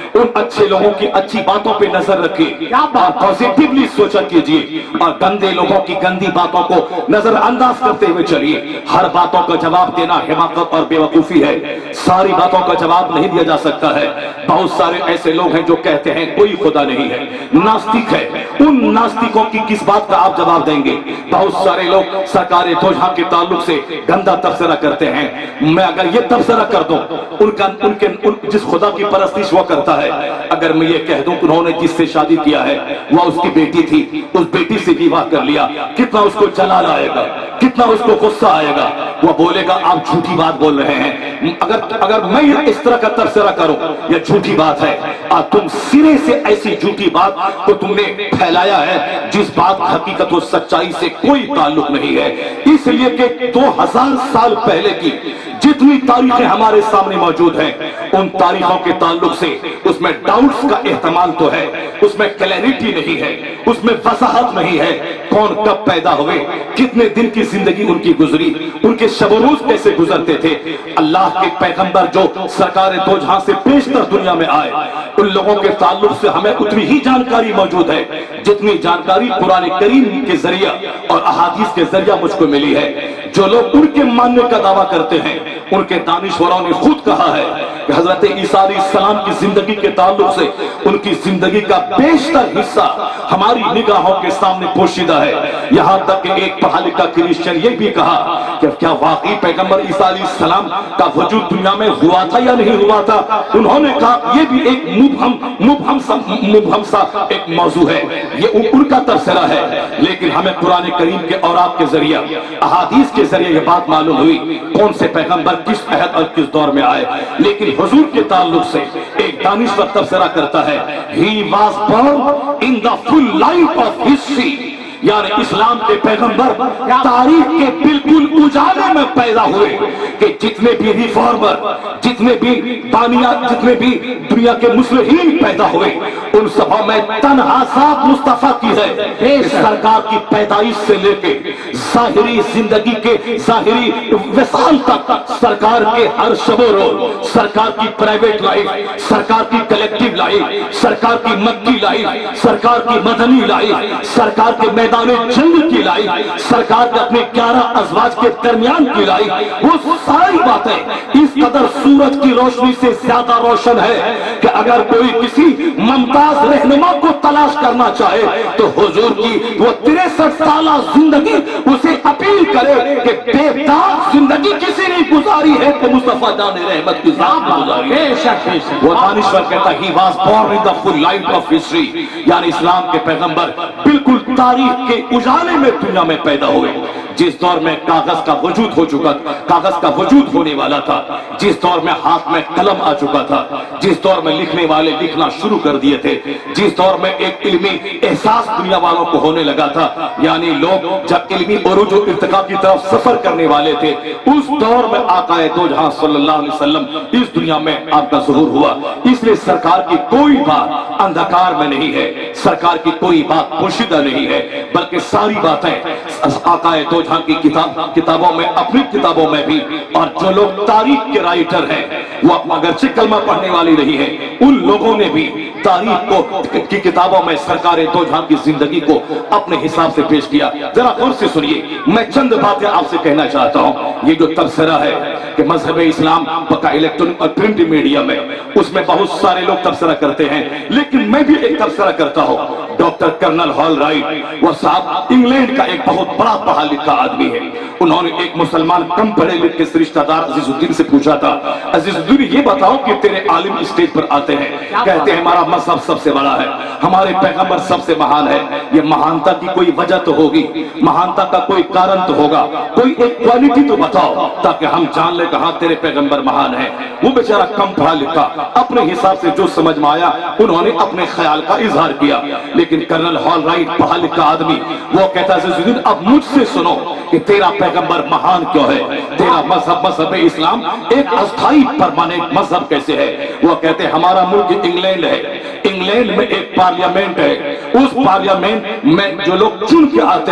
उन अच्छे लोगों की अच्छी बातों पे नजर रखिए और पॉजिटिवली सोचा कीजिए और गंदे लोगों की गंदी बातों को नजरअंदाज करते हुए चलिए। हर बातों का जवाब देना हिमाकत और बेवकूफी है, सारी बातों का जवाब नहीं दिया जा सकता है। बहुत सारे ऐसे लोग हैं जो कहते हैं कोई खुदा नहीं है, नास्तिक है, उन नास्तिकों की किस बात का आप जवाब देंगे? बहुत सारे लोग सरकार दो जहां के ताल्लुक से गंदा तबसरा करते हैं। मैं अगर ये तबसरा कर दूं उनका उनके उन, जिस खुदा की परस्तिश वो करता है, अगर मैं ये कह दूं कि उन्होंने जिससे शादी किया है वह उसकी बेटी थी, उस बेटी से विवाह कर लिया, कितना उसको जलाल आएगा, कितना उसको गुस्सा आएगा। वो बोलेगा आप झूठी बात बोल रहे हैं। अगर अगर मैं इस तरह का तबसरा करूं यह झूठी बात है और तुम सिरे से ऐसी झूठी बात को तुमने फैलाया है जिस बात हकीकत और सच्चाई से कोई ताल्लुक नहीं है। इसलिए कि दो हजार साल पहले की जितनी तारीखें हमारे सामने मौजूद हैं उन तारीखों के ताल्लुक से उसमें डाउट्स का एहतमाल तो है, उसमें क्लैरिटी नहीं है, उसमें वजाहत नहीं है। कौन कब पैदा हुए, कितने दिन की जिंदगी उनकी गुजरी, उनके शब-ओ-रोज कैसे गुजरते थे। अल्लाह के पैगंबर जो सरकार दो जहां से पेशतर दुनिया में आए उन लोगों के ताल्लुक से हमें उतनी ही जानकारी मौजूद है जितनी जानकारी कुरान करीम के जरिया और अहादीस के जरिया मुझको मिली है। जो लोग उनके मानने का दावा करते हैं उनके दानिश्वरों ने खुद कहा है कि हजरत ईसा अलैहिस्सलाम की जिंदगी के ताल्लुक से उनकी जिंदगी का बेशतर हिस्सा हमारी निगाहों के सामने पोशीदा है। यहाँ तक कि एक पढ़ा लिखा क्रिश्चियन ये भी कहा कि क्या वाकई पैगंबर ईसा अलैहिस्सलाम का वजूद दुनिया में हुआ था या नहीं हुआ था। उन्होंने कहा ये भी एक मुबहम मुबहम सा मुबहम सा एक मौजू है, ये उनका तबसरा है। लेकिन हमें कुरान करीम के औरात के जरिया अहादीस के जरिए ये बात मालूम हुई कौन से पैगंबर किस अहद और किस दौर में आए। लेकिन हुजूर के ताल्लुक से एक दानिश्वर तबसरा करता है, he was born in the full light of history, यानी इस्लाम के पैगंबर तारीख के बिल्कुल उजाले में पैदा हुए कि जितने भी रिफॉर्मर, जितने भी बानिया, जितने भी दुनिया के मुस्लिहीन पैदा हुए उन सबों में तन्हा साथ मुस्तफा की है। सरकार की पैदाइश से लेके जाहिरी जिंदगी के जाहिरी विसाल तक सरकार के हर शबो रोज सरकार की प्राइवेट लाइफ, सरकार की कलेक्टिव लाइफ, सरकार की मक्की लाइफ, सरकार की मदनी लाइफ, सरकार के मैदान जंग की लाइफ, सरकार के अपने ग्यारह अजवाज के दरमियान की लाइफ, वो सारी बातें इस कदर सूरज की रोशनी से ज्यादा रोशन है कि अगर कोई किसी मुमताज रहनुमा को तलाश करना चाहे तो हुजूर की वो तिरसठ साल जिंदगी उसे अपील करे कि बेदाग जिंदगी किसी ने गुजारी है तो मुस्तफा जाने रहमत की जात गुजारी है। वो दानिश्वर कहता he was born in the full light of history, यानी इस्लाम के पैगंबर बिल्कुल तारीख के उजाले में दुनिया में पैदा हुए। जिस दौर में कागज का वजूद हो चुका, कागज का वजूद होने वाला था, जिस दौर में हाथ में कलम आ चुका था, जिस दौर में लिखने वाले लिखना शुरू कर दिए थे, जिस दौर में एक इल्मी एहसास दुनिया वालों को होने लगा था, यानी लोग जब इल्मी उरूज और इर्तिका की तरफ सफर करने वाले थे, उस दौर में आकाए दो जहां सल्लल्लाहु अलैहि वसल्लम इस दुनिया में आपका ज़ुहूर हुआ। इसलिए सरकार की कोई बात अंधकार में नहीं है, सरकार की कोई बात पोशीदा नहीं है, बल्कि सारी बातें आकाए दो जहां की किताब किताबों में, अपनी किताबों में भी, और जो लोग तारीख के राइटर हैं वो अगरचे कलमा पढ़ने वाली नहीं है, उन लोगों ने भी तारीख को की किताबों में सरकार दो जहां की जिंदगी को अपने हिसाब से पेश किया। जरा गौर से सुनिए, मैं चंद बातें आपसे कहना चाहता हूं। ये जो तबसरा है कि मजहब इस्लाम पक्का इलेक्ट्रॉनिक और प्रिंट मीडिया में, उसमें बहुत सारे लोग तबसरा करते हैं, लेकिन मैं भी एक तबसरा करता हूं। डॉक्टर कर्नल हॉल राइट, वो साहब इंग्लैंड का एक बहुत बड़ा पढ़ा लिखा आदमी है। उन्होंने एक मुसलमान कम पढ़े लिखे रिश्तेदार अजीजुद्दीन से पूछा था, अजीजुद्दीन ये बताओ कि तेरे आलिम स्टेज पर आते हैं, कहते हैं हमारा मजहब सबसे बड़ा है, हमारे पैगंबर सबसे महान है। ये महानता की कोई वजह तो होगी, महानता का कोई कारण तो होगा, कोई एक क्वालिटी तो बताओ ताकि हम जान ले कहा तेरे पैगंबर महान है। वो बेचारा कम पढ़ा लिखा, अपने हिसाब से जो समझ में आया उन्होंने अपने ख्याल का इजहार किया। लेकिन कर्नल हॉल राइट पढ़ा लिखा आदमी वो कहता है अब मुझसे सुनो कि तेरा पैगंबर महान क्यों है, तेरा मजहब मजहब इस्लाम एक अस्थाई परमानेंट मजहब कैसे है। वो कहते हैं हमारा मुल्क इंग्लैंड है, इंग्लैंड में एक पार्लियामेंट है, उस पार्लियामेंट में जो लोग चुन के आते हैं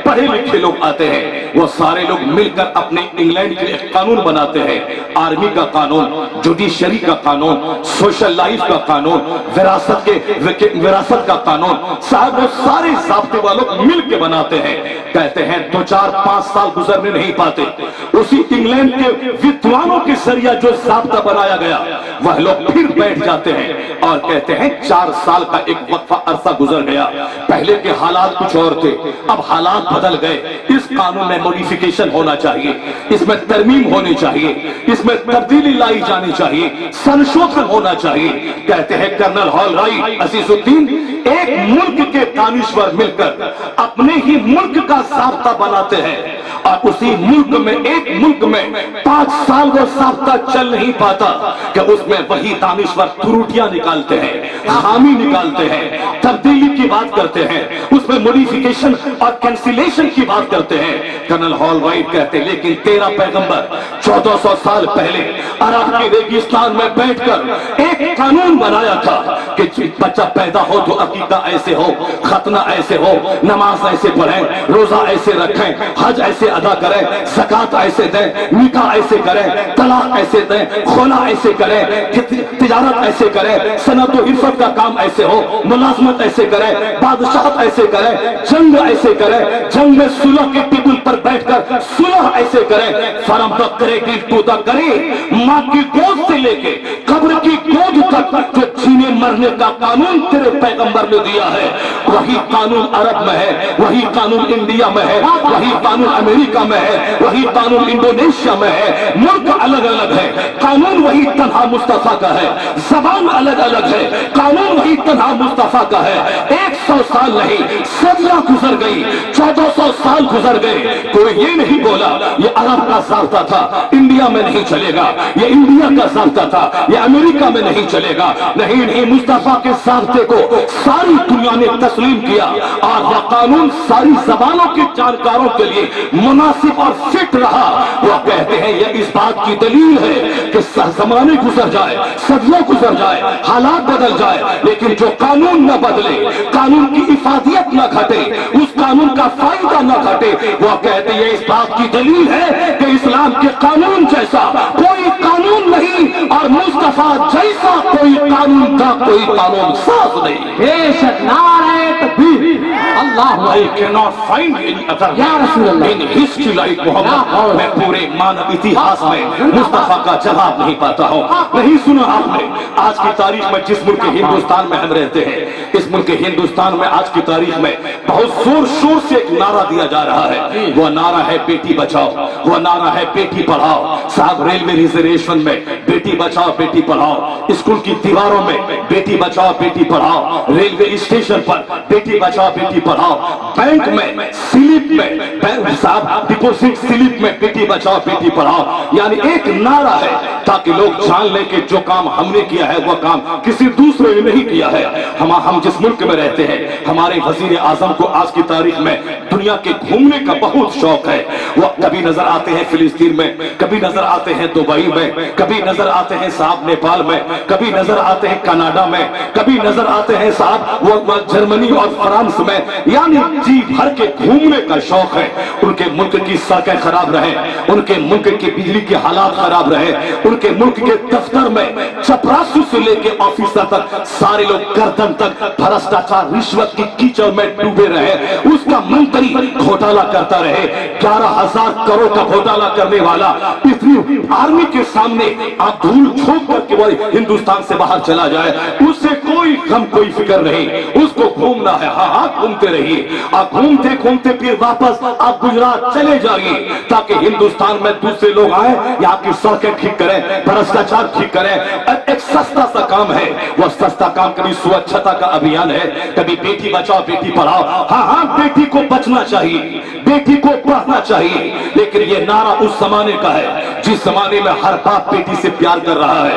पढ़े लिखे लोग आते हैं, वो सारे लोग मिलकर अपने इंग्लैंड के लिए कानून बनाते हैं। आर्मी का कानून, जुडिशरी का कानून, सोशल लाइफ का कानून, विरासत के विरासत का कानून, साहब वो सारे ज़ाब्ते वालों मिल के बनाते हैं। कहते हैं दो चार पांच साल गुजरने नहीं पाते, उसी इंग्लैंड के विद्वानों के जरिया जो ज़ाब्ता बनाया गया वह लोग फिर बैठ जाते हैं और कहते हैं चार साल का एक वक्फा अरसा गुजर गया, पहले के हालात कुछ और थे, अब हालात बदल गए, इस कानून में मॉडिफिकेशन होना चाहिए, इसमें तरमीम होनी चाहिए, इसमें तब्दीली लाई जानी चाहिए, संशोधन होना चाहिए। कहते हैं कर्नल हॉलराइट अजीजुद्दीन एक मुल्क के दानिश्वर मिलकर अपने ही मुल्क का ज़ाब्ता बनाते हैं और उसी मुल्क में, एक मुल्क में पांच साल वो ज़ाब्ता चल नहीं पाता कि उसमें वही दानिश्वर त्रुटियां निकालते हैं, खामी निकालते हैं, तब्दीली की बात करते हैं, उसमें मॉडिफिकेशन और कैंसिलेशन की बात करते हैं। कर्नल हॉलराइट कहते हैं लेकिन तेरा पैगंबर चौदह सौ साल पहले अरब के रेगिस्तान में बैठकर एक कानून बनाया था कि बच्चा पैदा हो तो अकीका ऐसे हो, खतना ऐसे हो, नमाज ऐसे पढ़ें, रोजा ऐसे रखें, हज ऐसे अदा करें, ज़कात ऐसे दें, निकाह ऐसे करें, तलाक ऐसे दें, खोला ऐसे करें, तिजारत ऐसे करें, सनत व इफ़्फ़त का काम ऐसे हो, मुलाजमत ऐसे करें, बादशाहत ऐसे करें, जंग ऐसे करें, जंग में सुलह के टेबल पर बैठकर सुलह ऐसे करें, फरम द करेगी टू द करे, माँ की गोद से लेके कब्र की गोद तक जो जीने मरने का कानून तेरे पैगंबर ने दिया है, वही कानून अरब में है, वही कानून इंडिया में है, वही कानून अमेरिका में है, वही कानून इंडोनेशिया में है। मुल्क अलग अलग है, कानून वही तन्हा मुस्तफा का है, जबान अलग अलग है, कानून वही तन्हा मुस्तफा का है। एक सौ साल नहीं, सदियां गुजर गई, चौदह सौ साल गुजर गए, कोई ये नहीं बोला ये अरब का ज़ाब्ता था, इंडिया में नहीं चलेगा, ये इंडिया का ज़ाब्ता था, ये अमेरिका में नहीं चलेगा। नहीं नहीं, मुस्तफा के ज़ाब्ते को सारी दुनिया ने तस्लीम किया और वह कानून सारी जबानों के जानकारों के लिए मुनासिब और फिट रहा। वह कहते हैं ये इस बात की दलील है कि ज़माने गुजर जाए, सदियां गुजर जाए, हालात बदल जाए, लेकिन जो कानून न बदले, कानून की इफादियत न घटे, उस कानून का फायदा न घटे, वह कहते हैं इस बात की दलील है कि इस्लाम के कानून जैसा कोई कानून नहीं और मुस्तफा जैसा कोई कानून का कोई कानून साज नहीं। बेशक नारे तकबीर, अल्लाह I cannot find any other in history like Mohammad. मैं पूरे मानव इतिहास में मुस्तफा का जवाब नहीं पाता हूँ। नहीं सुना आपने आज की तारीख में जिस मुल्क हिंदुस्तान में हम रहते हैं, इस मुल्क हिंदुस्तान में आज की तारीख में बहुत जोर शोर से एक नारा दिया जा रहा है, वह नारा है बेटी बचाओ, वह नारा है बेटी पढ़ाओ। साहब रेलवे रिजर्वेशन में बेटी बचाओ बेटी पढ़ाओ, स्कूल की दीवारों में बेटी बचाओ बेटी पढ़ाओ, रेलवे स्टेशन पर बेटी बचाओ बेटी पढ़ाओ, बैंक में स्लिप में, साहब डिपॉजिट स्लिप में बेटी बचाओ बेटी पढ़ाओ। यानी एक नारा है ताकि लोग जान लें कि जो काम हमने किया है वह काम किसी दूसरे ने नहीं किया है। हम हम जिस मुल्क में रहते हैं, हमारे वजीर आजम को आज की तारीख में दुनिया के घूमने का बहुत शौक है। वह कभी नजर आते हैं फिलिस्तीन में, कभी नजर आते हैं दुबई में, कभी नजर आते हैं साहब नेपाल में, कभी नजर आते हैं कनाडा में, कभी नजर आते हैं साहब वो जर्मनी और फ्रांस में। यानी जी भर के घूमने का शौक है। उनके मुल्क की सड़कें खराब रहे, उनके मुल्क की बिजली के हालात खराब रहे, उनके मुल्क के दफ्तर में चपरासी से लेके ऑफिसर तक सारे लोग गर्दन तक भ्रष्टाचार रिश्वत की कीचड़ में डूबे रहे, उसका मंत्री घोटाला करता रहे, ग्यारह हजार करोड़ का घोटाला करने वाला इतनी आर्मी के सामने आप धूल झोंक करके वो हिंदुस्तान से बाहर चला जाए, उससे कोई गम कोई फिक्र नहीं, उसको घूमना है। हाँ हाँ घूमते रहिए, आप घूमते घूमते फिर वापस आप गुजरात चले जाइए ताकि हिंदुस्तान में दूसरे लोग आए, यहाँ की सड़कें ठीक करें, भ्रष्टाचार ठीक करें। एक सस्ता सा काम है, वह सस्ता काम कभी स्वच्छता का अभियान है, कभी बेटी बचाओ बेटी पढ़ाओ। हाँ हाँ बेटी को बचना चाहिए, बेटी को पढ़ना चाहिए, लेकिन ये नारा उस जमाने का है जिस जमाने में हर बाप बेटी से प्यार कर रहा है, जिस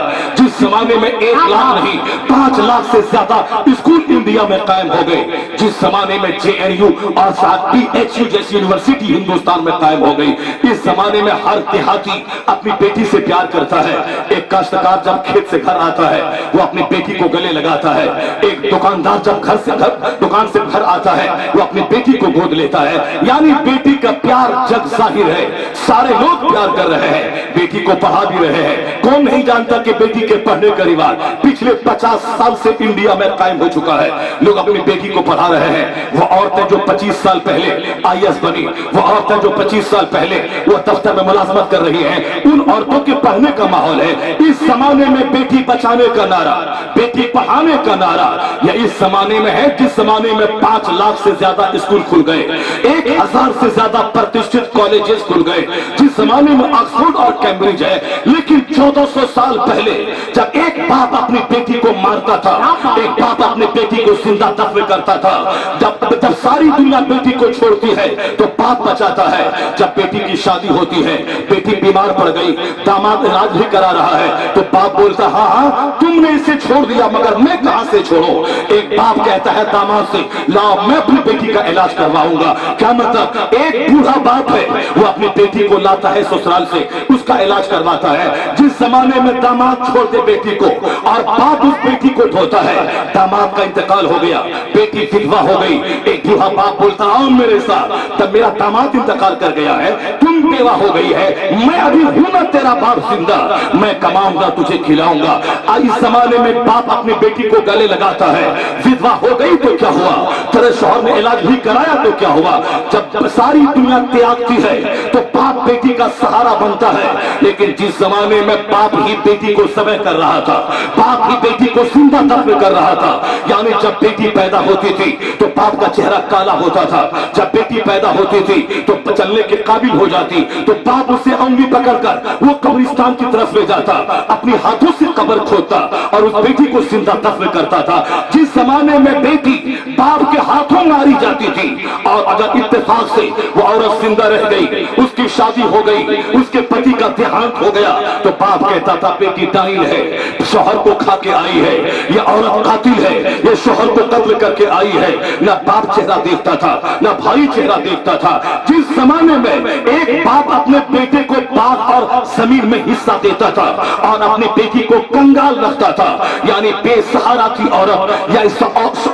जिस जमाने में एक लाख नहीं पांच लाख से ज्यादा स्कूल इंडिया में कायम हो गए, जिस जमाने में जे एन यू और साथ बी एच यू जैसी यूनिवर्सिटी हिंदुस्तान में कायम हो गई, इस जमाने में हर देहाती अपनी बेटी से प्यार करता है। एक काश्तकार जब खेत से घर आता है वो अपनी बेटी को गले लगाता है। एक दुकानदार जब घर से घर दुकान से घर आता है वो अपनी बेटी को गोद लेता है। यानी बेटी का प्यार जग जाहिर है, सारे लोग प्यार कर रहे हैं, बेटी को पढ़ा भी रहे हैं। कौन नहीं जानता कि बेटी के पढ़ने का रिवाज पिछले पचास साल से इंडिया में कायम हो चुका है। लोग अपनी बेटी को पढ़ा रहे हैं। वो औरतें जो पच्चीस साल पहले आई ए एस बनी, वो औरतें जो पच्चीस साल पहले वो दफ्तर में मुलाजमत कर रही हैं, उन औरतों के पढ़ने का माहौल है। इस जमाने में बेटी बचाने का नारा, बेटी पढ़ाने का नारा, या इस जमाने में है जिस जमाने में पांच लाख से ज्यादा स्कूल खुल गए, एक हजार से ज्यादा प्रतिष्ठित कॉलेजेस खुल गए, जिस जमाने में ऑक्सफोर्ड और कैम्ब्रिज है। लेकिन चौदह सौ साल पहले जब एक बाप अपनी बेटी को मारता था, एक बाप अपनी बेटी को जिंदा दफन करता था, जब जब सारी दुनिया बेटी को छोड़ती है तो बाप बचाता है। जब बेटी की शादी होती है, बेटी बीमार पड़ गई, दामाद इलाज भी करा रहा है, तो बाप बोलता हाँ हाँ तुमने इसे छोड़ दिया मगर मैं कहां से छोड़ो। एक बाप कहता है दामाद से, लाओ मैं अपनी बेटी का इलाज करवाऊंगा। क्या मतलब? एक बूढ़ा बाप है वो अपनी बेटी को लाता है ससुराल से, उसका इलाज करवाता है। जिस जमाने में दामाद छोड़ते बेटी को और बाप उस बेटी को ढोता है, दामाद का इंतकाल हो गया, बेटी विधवा हो गई, एक बूढ़ा बाप बोलता आओ मेरे साथ, तब मेरा दामाद इंतकाल कर गया है, तुम बेवा हो गई है, मैं अभी हूं ना तेरा बाप जिंदा, मैं कमाऊंगा तुझे खिलाऊंगा। इस जमाने में बाप अपनी बेटी को गले लगाता है। विधवा हो गई तो क्या हुआ, तेरे शौहर ने इलाज भी कराया तो क्या हुआ। जब सारी दुनिया त्यागती है तो बाप बेटी का सहारा बनता है। लेकिन जिस जमाने में बाप ही बेटी को समय कर रहा था, बाप ही बेटी को जिंदा दफन कर रहा था, यानी जब बेटी पैदा होती थी तो बाप का चेहरा काला होता था, जब बेटी पैदा होती थी तो चलने के काबिल हो जाती तो बाप उसे उंगली पकड़कर वो कब्रिस्तान की तरफ ले जाता, अपने हाथों से कब्र खोदता और उस बेटी को जिंदा दफन करता था। जिस जमाने में बेटी बाप के हाथों मारी जाती थी और अगर इत्तेफाक से वो औरत जिंदा रह गई, उसकी शादी हो गई, उसके पति का देहांत हो गया, तो बाप कहता था बेटी डाइन है, शौहर को खा के आई है, ये औरत कातिल है, ये शौहर को कत्ल करके आई है। ना बाप चेहरा देखता था, ना भाई चेहरा देखता था। जिस जमाने में एक बाप अपने बेटे को बाग और जमीन में हिस्सा देता था और अपनी बेटी को कंगाल रखता था, यानी बेसहारा थी औरत, या इस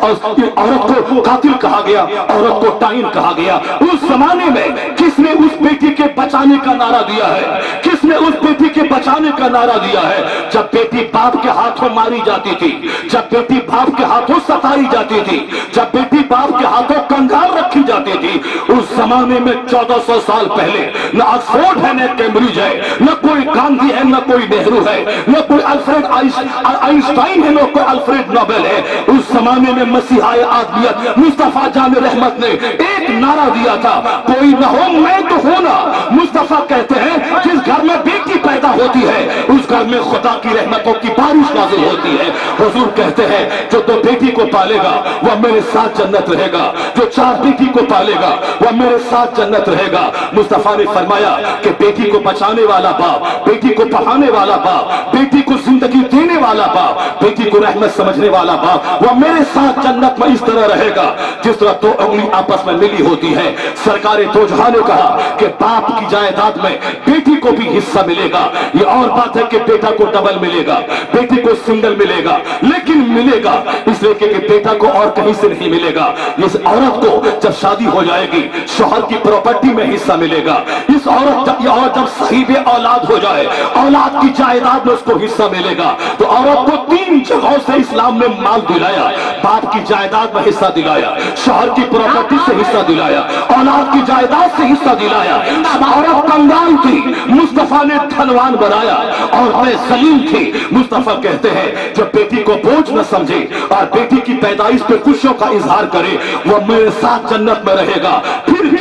औरत को कातिल कहा गया, औरत को टाइन कहा गया। उस जमाने में किसने उस बेटी के बचाने का नारा दिया है, किसने उस बेटी के बचाने का नारा दिया है? जब बेटी बाप के हाथों मारी जाती थी, जब बेटी बाप के हाथों सताई जाती थी, जब बेटी बाप के हाथों कंगाल रखी जाती थी, उस जमाने में चौदह सौ साल पहले न ऑक्सफोर्ड है, न कैम्ब्रिज है, न कोई गांधी है, न कोई नेहरू है, न कोई अल्फ्रेड आइंस्टाइन है, न कोई अल्फ्रेड नोबेल है। उस जमाने में मसीहाए आदमियत मुस्तफा जान रहमत ने एक नारा दिया था, कोई न हो मैं तो हूं ना। मुस्तफा कहते हैं जिस घर में बेटी पैदा होती है उस घर में खुदा की रहमतों की बारिश नाज़िल होती है। हुजूर कहते हैं जो दो बेटी को पालेगा वह मेरे साथ जन्नत रहेगा, जो चार बेटी को पालेगा वह मेरे साथ जन्नत रहेगा। मुस्तफा ने फरमाया कि बेटी को बचाने वाला बाप, बेटी को पढ़ाने वाला बाप, बेटी को जिंदगी देने वाला बाप, बेटी को रहमत समझने वाला बाप, वह मेरे साथ जन्नत में इस तरह रहेगा जिस तरह दो उंगली आपस में मिली होती है। सरकारे दो जहां ने कहा कि बाप की जायदाद में बेटी को भी हिस्सा मिलेगा। ये और बात है कि बेटा को डबल मिलेगा, बेटी को सिंगल मिलेगा, लेकिन मिलेगा इसलिए कि बेटा को और कहीं से नहीं मिलेगा। इस औरत को जब शादी हो जाएगी शौहर की प्रॉपर्टी में हिस्सा मिलेगा। इस औरत जब ये औरत जब साहिबे औलाद हो जाए, औलाद की जायदाद में उसको हिस्सा मिलेगा। तो औरत को तीन जगहों से इस्लाम ने माल दिलाया, बाप की जायदाद में हिस्सा दिलाया, शौहर की प्रॉपर्टी से हिस्सा दिलाया, औलाद की जायदाद से हिस्सा दिलाया। औरत कंगाल थी, मुस्तफा ने धनवान बनाया, और मैं जलील थी। मुस्तफा कहते हैं जब बेटी को बोझ न समझे और बेटी की पैदाइश पे खुशियों का इजहार करे वह मेरे साथ जन्नत में रहेगा। फिर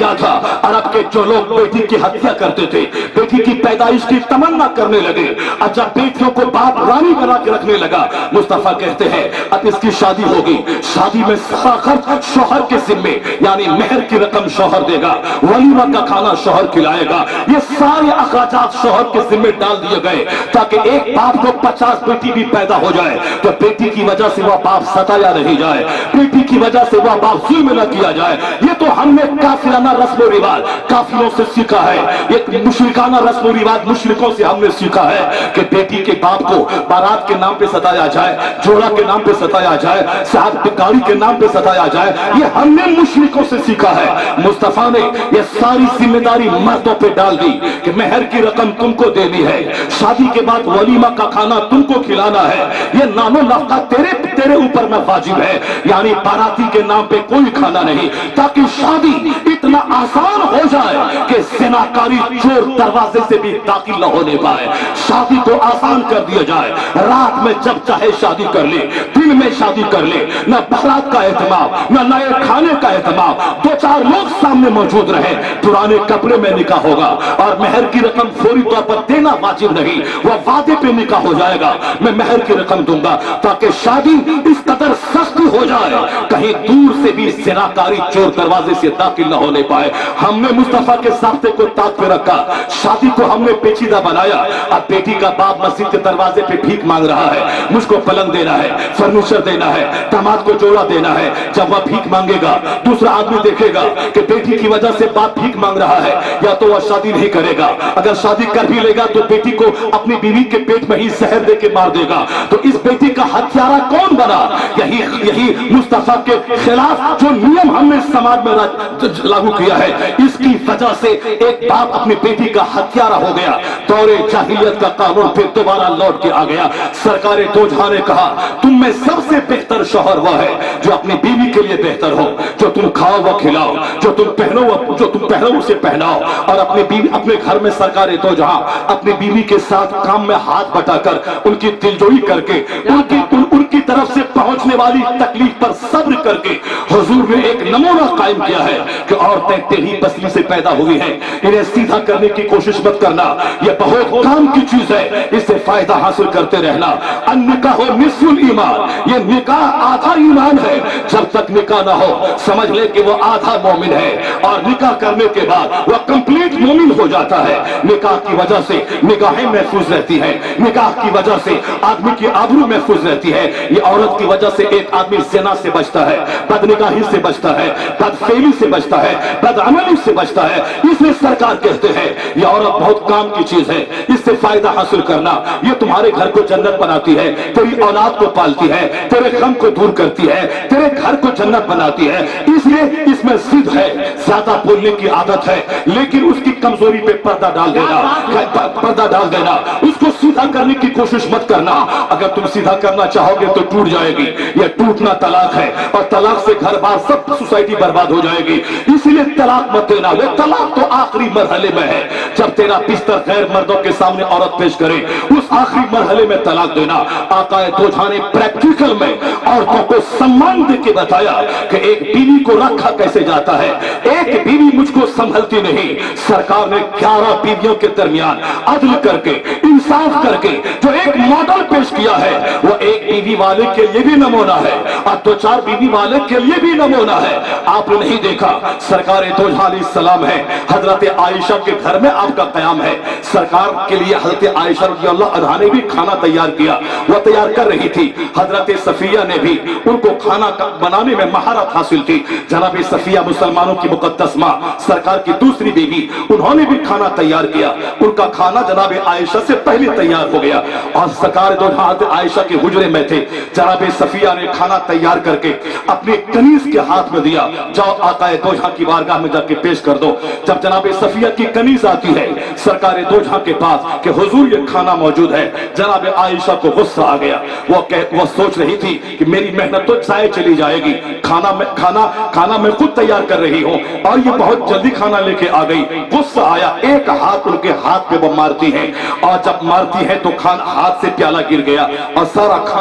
क्या था, अरब के जो लोग बेटी की हत्या करते थे, बेटी की पैदाइश की तमन्ना करने लगे, और जब बेटियों को बाप रानी बना के रखने लगा, मुस्तफा कहते हैं अब इसकी शादी होगी, शादी में सारा खर्च शौहर के जिम्मे, यानी मेहर की रकम शौहर देगा, वलीमा का खाना शौहर खिलाएगा, ये सारे अखराजात शौहर के जिम्मे डाल दिए गए, ताकि एक बाप को पचास बेटी भी पैदा हो जाए तो बेटी की वजह से वह बाप सताया नहीं जाए, बेटी की वजह से वह बाप जुल्म न किया जाए। ये तो हमने काफिराना रस्म रिवाज काफिरों से सीखा है, एक मुशरिकाना रस्म रिवाज मुशरिकों से हमने सीखा है कि बेटी के बाप को बारात के नाम पे सताया जाए, जोड़ा के नाम पे सताया जाए, साहब बिकारी के नाम पे सताया जाए, ये हमने मुशरिकों से सीखा है। मुस्तफा ने ये सारी जिम्मेदारी मर्दों पे डाल दी कि मेहर की रकम तुमको देनी है, शादी के बाद वलीमा का खाना तुमको खिलाना है, ये नामो नफका तेरे तेरे ऊपर में वाजिब है, यानी बाराती के नाम पे कोई खाना नहीं, ताकि शादी इतना आसान हो जाए कि ज़िनाकारी चोर दरवाजे से भी दाखिल न होने पाए, शादी को आसान कर दिया जाए, रात में जब चाहे शादी कर ले, दिन में शादी कर ले, न बारात का एहतमाम, न नए खाने का एहतमाम, दो चार लोग सामने मौजूद रहे, पुराने कपड़े में निकाह होगा, और मेहर की रकम फौरी तौर पर देना वाजिब नहीं, वह वादे पे निकाह हो जाएगा, मैं मेहर की रकम दूंगा, ताकि शादी इस कदर सस्ती हो जाए कहीं दूर से भी ज़िनाकारी चोर दरवाजे से दाखिल न होने पाए। हमने मुस्तफा के साफ्ते को ताक पे रखा, शादी को हमने पेचीदा बनाया। अब बेटी का बाप मस्जिद के दरवाजे पे भीख मांग रहा है, मुझको पलंग देना है, फर्नीचर देना है, दामाद को जोड़ा देना है, जब वह भीख मांगेगा दूसरा आदमी देखेगा कि बेटी की वजह से बाप भीख मांग रहा है, या तो वह शादी नहीं करेगा, अगर शादी कर भी लेगा तो बेटी को अपनी बीवी के पेट में ही जहर दे के मार देगा। तो इस बेटी का हत्यारा कौन बना? यही यही मुस्तफा के खिलाफ जो नियम हमने समाज में लागू किया है, इसकी वजह से एक बाप अपनी बेटी का हत्यारा हो गया। दौरे जाहिलियत का कानून फिर दोबारा लौट के आ गया। सरकारे दो जहां ने कहा तुम में सबसे बेहतर शौहर वह है जो अपनी बीवी के लिए बेहतर हो, जो तुम खाओ वो खिलाओ, जो तुम पहनो वो जो तुम पहनो उसे पहनाओ, और अपनी बीवी अपने घर में सरकारे दो जहां अपनी बीवी के साथ काम में हाथ बटाकर उनकी दिलजोई करके उनकी उन, उनकी तरफ से पहुंचने वाली तकलीफ पर सब्र करके हुजूर ने एक नमूना कायम किया है कि औरतें टेढ़ी पसली से पैदा हुई हैं, इन्हें सीधा करने की कोशिश मत करना, यह बहुत काम की चीज है, इससे फायदा हासिल करते रहना। अन्निकाह निस्फुल ईमान, ये निकाह आधा ईमान है, जब तक निकाह ना हो समझ ले कि वो आधा मोमिन है, और निकाह करने के बाद वह कंप्लीट मोमिन हो जाता है। निकाह की वजह से निगाहें महफूज रहती है, निकाह की वजह से आदमी की आबरू महफूज रहती है। ये औरत की वजह से एक आदमी ज़िना से बचता है, बदनिगाही से बचता है, बदफेली से बचता है, बदअमली से बचता है। इसलिए सरकार कहते हैं ये औरत बहुत काम की चीज है, इससे फायदा हासिल करना, ये तुम्हारे घर को जन्नत बनाती है, तेरी औलाद को पालती है, तेरे गम को दूर करती है, तेरे घर को जन्नत बनाती है। इसलिए इसमें जिद है, ज्यादा बोलने की आदत है, लेकिन उसकी कमजोरी पे पर्दा डाल देना, पर्दा डाल देना, उसको सीधा करने की कोशिश मत करना। अगर तुम सीधा करना चाहोगे तो टूट जाएगी, यह टूटना तलाक है, और तलाक से घर बार सब सोसाइटी बर्बाद हो जाएगी। इसलिए तलाक मत देना, वो तलाक तो आखिरी मरहले में है, जब तेरा बिस्तर गैर मर्दों के सामने औरत पेश करे, उस आखिरी मरहले में तलाक देना। आकाए दो जहां ने प्रैक्टिकल में औरतों को सम्मान दे के बताया कि एक बीवी को रखा कैसे जाता है, एक बीवी मुझको संभलती नहीं। सरकार ने ग्यारह बीवियों के दरमियान अदल करके, इंसाफ करके जो एक मॉडल पेश किया है, वो एक बीवी वाले के लिए भी नमूना है, और दो चार बीवी वाले के लिए भी नमूना है। आपने नहीं देखा सरकार दो जहां सलाम है, हजरत आयशा के घर में आपका कयाम है, सरकार के लिए हजरत आयशा रज़ियल्लाहु अन्हा ने भी खाना तैयार किया, वह तैयार कर रही थी। हजरत सफिया ने भी, उनको खाना बनाने में महारत हासिल थी। जनाब सफिया मुसलमानों की मुकद्दस मां, सरकार की दूसरी बीवी, उन्होंने भी खाना तैयार किया। उनका खाना जनाब आयशा से पहले तैयार हो गया, और सरकार दो जहां आयशा के हुजरे में थे। जनाब सफिया ने खाना तैयार करके अपने कनीज के हाथ में दिया, जाओ आकाए दो जहां की बारगाह में जाके पेश कर दो। जब जनाब सफिया की कनीज आती है सरकार दो जहां के पास कि हुजूर ये खाना मौजूद है, जनाब आयशा को गुस्सा आ गया। वो कह वो सोच रही थी कि मेरी मेहनत तो जाए चली जाएगी, खाना मैं खाना खाना मैं खुद तैयार कर रही हूँ, और ये बहुत जल्दी खाना लेके आ गई। गुस्सा आया, एक हाथ उनके हाथ पे वो मारती है, और जब मारती है तो खाना हाथ से प्याला गिर गया और सारा खाना भी गिर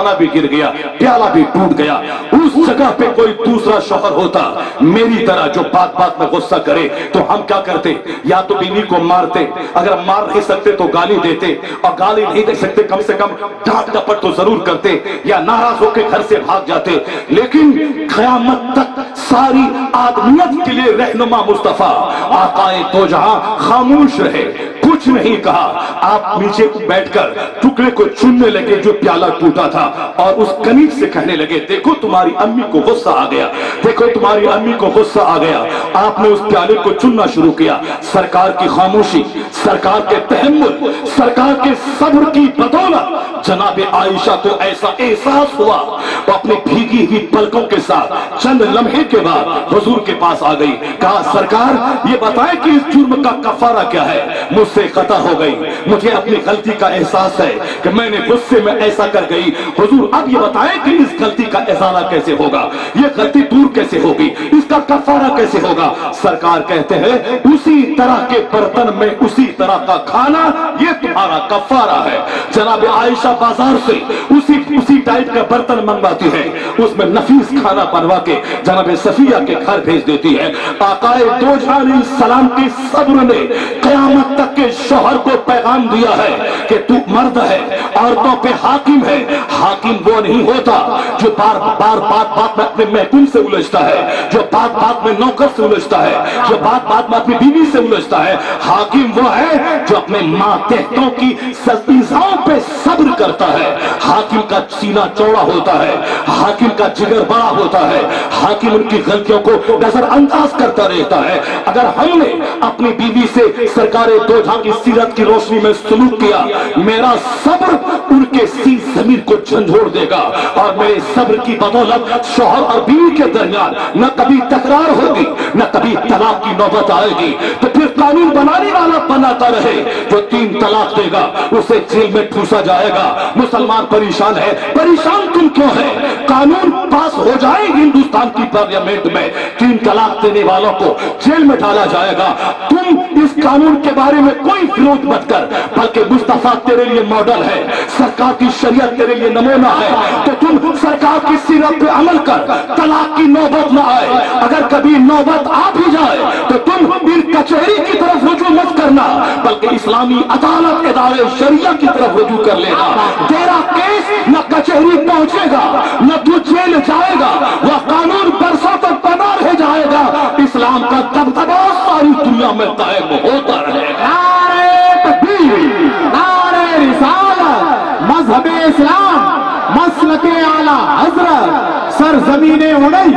गया, प्याला भी टूट गया। उस जगह पे कोई दूसरा शौहर होता मेरी तरह जो बात बात में गुस्सा करे, तो हम क्या करते? या तो बीवी को मारते, अगर मार नहीं सकते तो गाली देते, और गाली नहीं दे सकते कम से कम डांट डपट तो जरूर करते, या नाराज होकर घर से भाग जाते। लेकिन क़यामत तक सारी आदमियत के लिए रहनुमा मुस्तफा आकाए दो जहां खामोश रहे, कुछ नहीं कहा। आप नीचे बैठकर टुकड़े को चुनने लगे जो प्याला टूटा था, और उस कनीज से कहने लगे, देखो तुम्हारी अम्मी को गुस्सा आ गया, देखो तुम्हारी अम्मी को गुस्सा आ गया। आपने उस प्याले को चुनना शुरू किया। सरकार की खामोशी, सरकार के तहम्मुल, सरकार के सब्र की बदौलत जनाब आयशा को ऐसा एहसास हुआ, वो अपनी भीगी हुई पलकों के साथ चंद लम्हे के बाद हुजूर के पास आ गई। कहा, सरकार ये बताएं कि इस जुर्म का कफारा क्या है? मुझसे खता हो गई, मुझे अपनी गलती का एहसास है कि मैंने गुस्से में ऐसा कर गई। हुजूर अब ये बताएं कि इस गलती का इज़ाला कैसे होगा, ये गलती दूर कैसे होगी, इसका कफारा कैसे होगा? सरकार कहते हैं, उसी तरह के बर्तन में उसी तरह का खाना, ये तुम्हारा कफारा है। जनाब आयशा बाजार से उसी उसी टाइप का बर्तन मंगवाती है, उसमें नफीस खाना बनवा के जनाब सफिया के घर भेज देती है। आकाए दो जहां सलाम की सब्र ने क़यामत तक के शौहर को पैगाम दिया है कि तू मर्द है, औरतों पे हाकिम है। हाकिम वो नहीं होता जो बार बार बात बात में अपने महकूम से उलझता है, जो बात बात में नौकर से उलझता है, जो बात बात में अपनी बीवी से उलझता है। हाकिम वो है जो अपने मातहतों की सज़ाओं पे सब्र करता है। हाकिम का सीना चौड़ा होता है, हाकिम का जिगर बड़ा होता है, हाकिम उनकी गलतियों को नजरअंदाज करता रहता है। अगर हमने अपनी बीवी से सरकारे दो जहां की सीरत की रोशनी में सलूक किया, मेरा सब्र उनके सी जमीर को झंझोड़ देगा, और मेरे सब्र की बदौलत शौहर और बीवी के दरमियान न कभी तकरार होगी, न कभी तलाक की नौबत आएगी। तो फिर कानून बनाने वाला बनाता रहे, जो तीन तलाक देगा उसे जेल में ठूसा जाएगा। मुसलमान परेशान है, परेशान तुम क्यों है? कानून पास हो जाए हिंदुस्तान की पार्लियामेंट में, तीन तलाक देने वालों को जेल में डाला जाएगा। तुम इस कानून के बारे में कोई विरोध मत कर, बल्कि मुस्तफा तेरे लिए मॉडल है, सरकार की शरीयत तेरे लिए नमूना है, तो तुम सरकार की सीरत पे अमल कर, तलाक की नौबत न आए। अगर कभी नौबत आ भी जाए तो तुम इन कचहरी की तरफ रुजू मत करना, बल्कि इस्लामी अदालत इदारे शरिया की तरफ रुजू कर लेना। तेरा केस न कचहरी पहुंचेगा, न तू जेल जाएगा, वह कानून बरसों तक बना रह जाएगा। इस्लाम का दबदबा सारी दुनिया में कायम होता रहेगा। नारे तकबीर, नारे रिसालत, मजहबे इस्लाम, मसलके आला हजरत, सरजमीने उड़ई।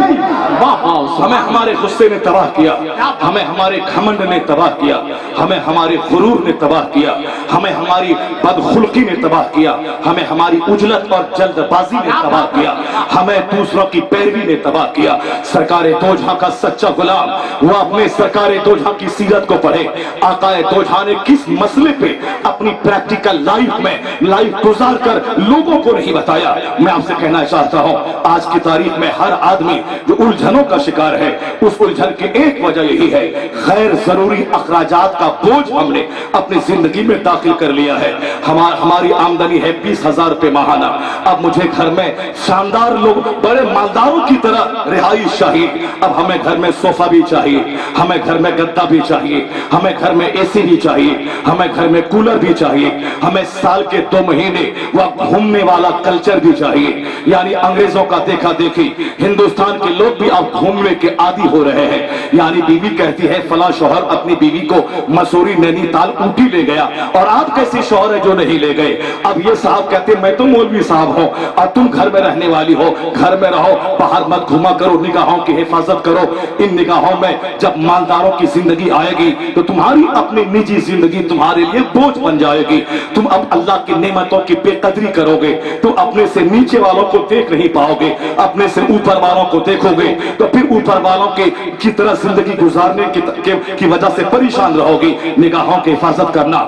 हमें हमारे गुस्से ने तबाह किया, हमें हमारे घमंड ने तबाह किया, हमें हमारे गुरूर ने तबाह किया, हमें हमारी बदखुल्की ने तबाह किया, हमें हमारी उजलत और जल्दबाजी ने तबाह किया, हमें दूसरों की पैरवी ने तबाह किया। सरकारे दो जहां का सच्चा गुलाम वो अपने सरकारे दो जहां की सीरत को पढ़े। आकाए दो जहां ने किस मसले पे अपनी प्रैक्टिकल लाइफ में लाइफ गुजार कर लोगों को नहीं बताया। मैं आपसे कहना चाहता हूं, आज की तारीख में हर आदमी जो उलझनों का शिकार है, उस उलझन की एक वजह यही है, गैर जरूरी अखराजात का बोझ हमने अपनी जिंदगी में दाखिल कर लिया है। हमार, हमारी आमदनी है बीस हजार रुपए माहाना। अब मुझे घर में शानदार लोग बड़े मालदारों की तरह रिहाइश चाहिए। अब हमें घर में सोफा भी चाहिए, हमें घर में गद्दा भी चाहिए, हमें घर में एसी भी चाहिए, हमें घर में कूलर भी चाहिए, हमें साल के दो महीने वह घूमने वाला कल्चर भी चाहिए। यानी अंग्रेजों का देखा देखी हिंदुस्तान के लोग भी अब घूमने के आदी हो रहे हैं। यानी बीवी कहती है फला शौहर अपनी बीवी को मसूरी, नैनीताल, ऊटी ले गया, और आप कैसे शौहर है जो नहीं ले गए? अब ये साहब कहते मैं तो मौलवी साहब हूं और तुम घर में रहने वाली हो, घर में रहो, बाहर मत घुमा करो, निगाहों की हिफाजत करो। इन निगाहों में जब मालदारों की जिंदगी आएगी तो तुम्हारी अपनी निजी जिंदगी तुम्हारे लिए बोझ बन जाएगी। तुम अब अल्लाह की नेमतों की बेकदरी करोगे, तुम अपने से नीचे वालों को देख नहीं पाओगे, अपने से ऊपर वालों को देखोगे तो फिर ऊपर वालों के की तरह जिंदगी गुजारने की, के, की वजह से परेशान रहोगी। निगाहों की हिफाजत करना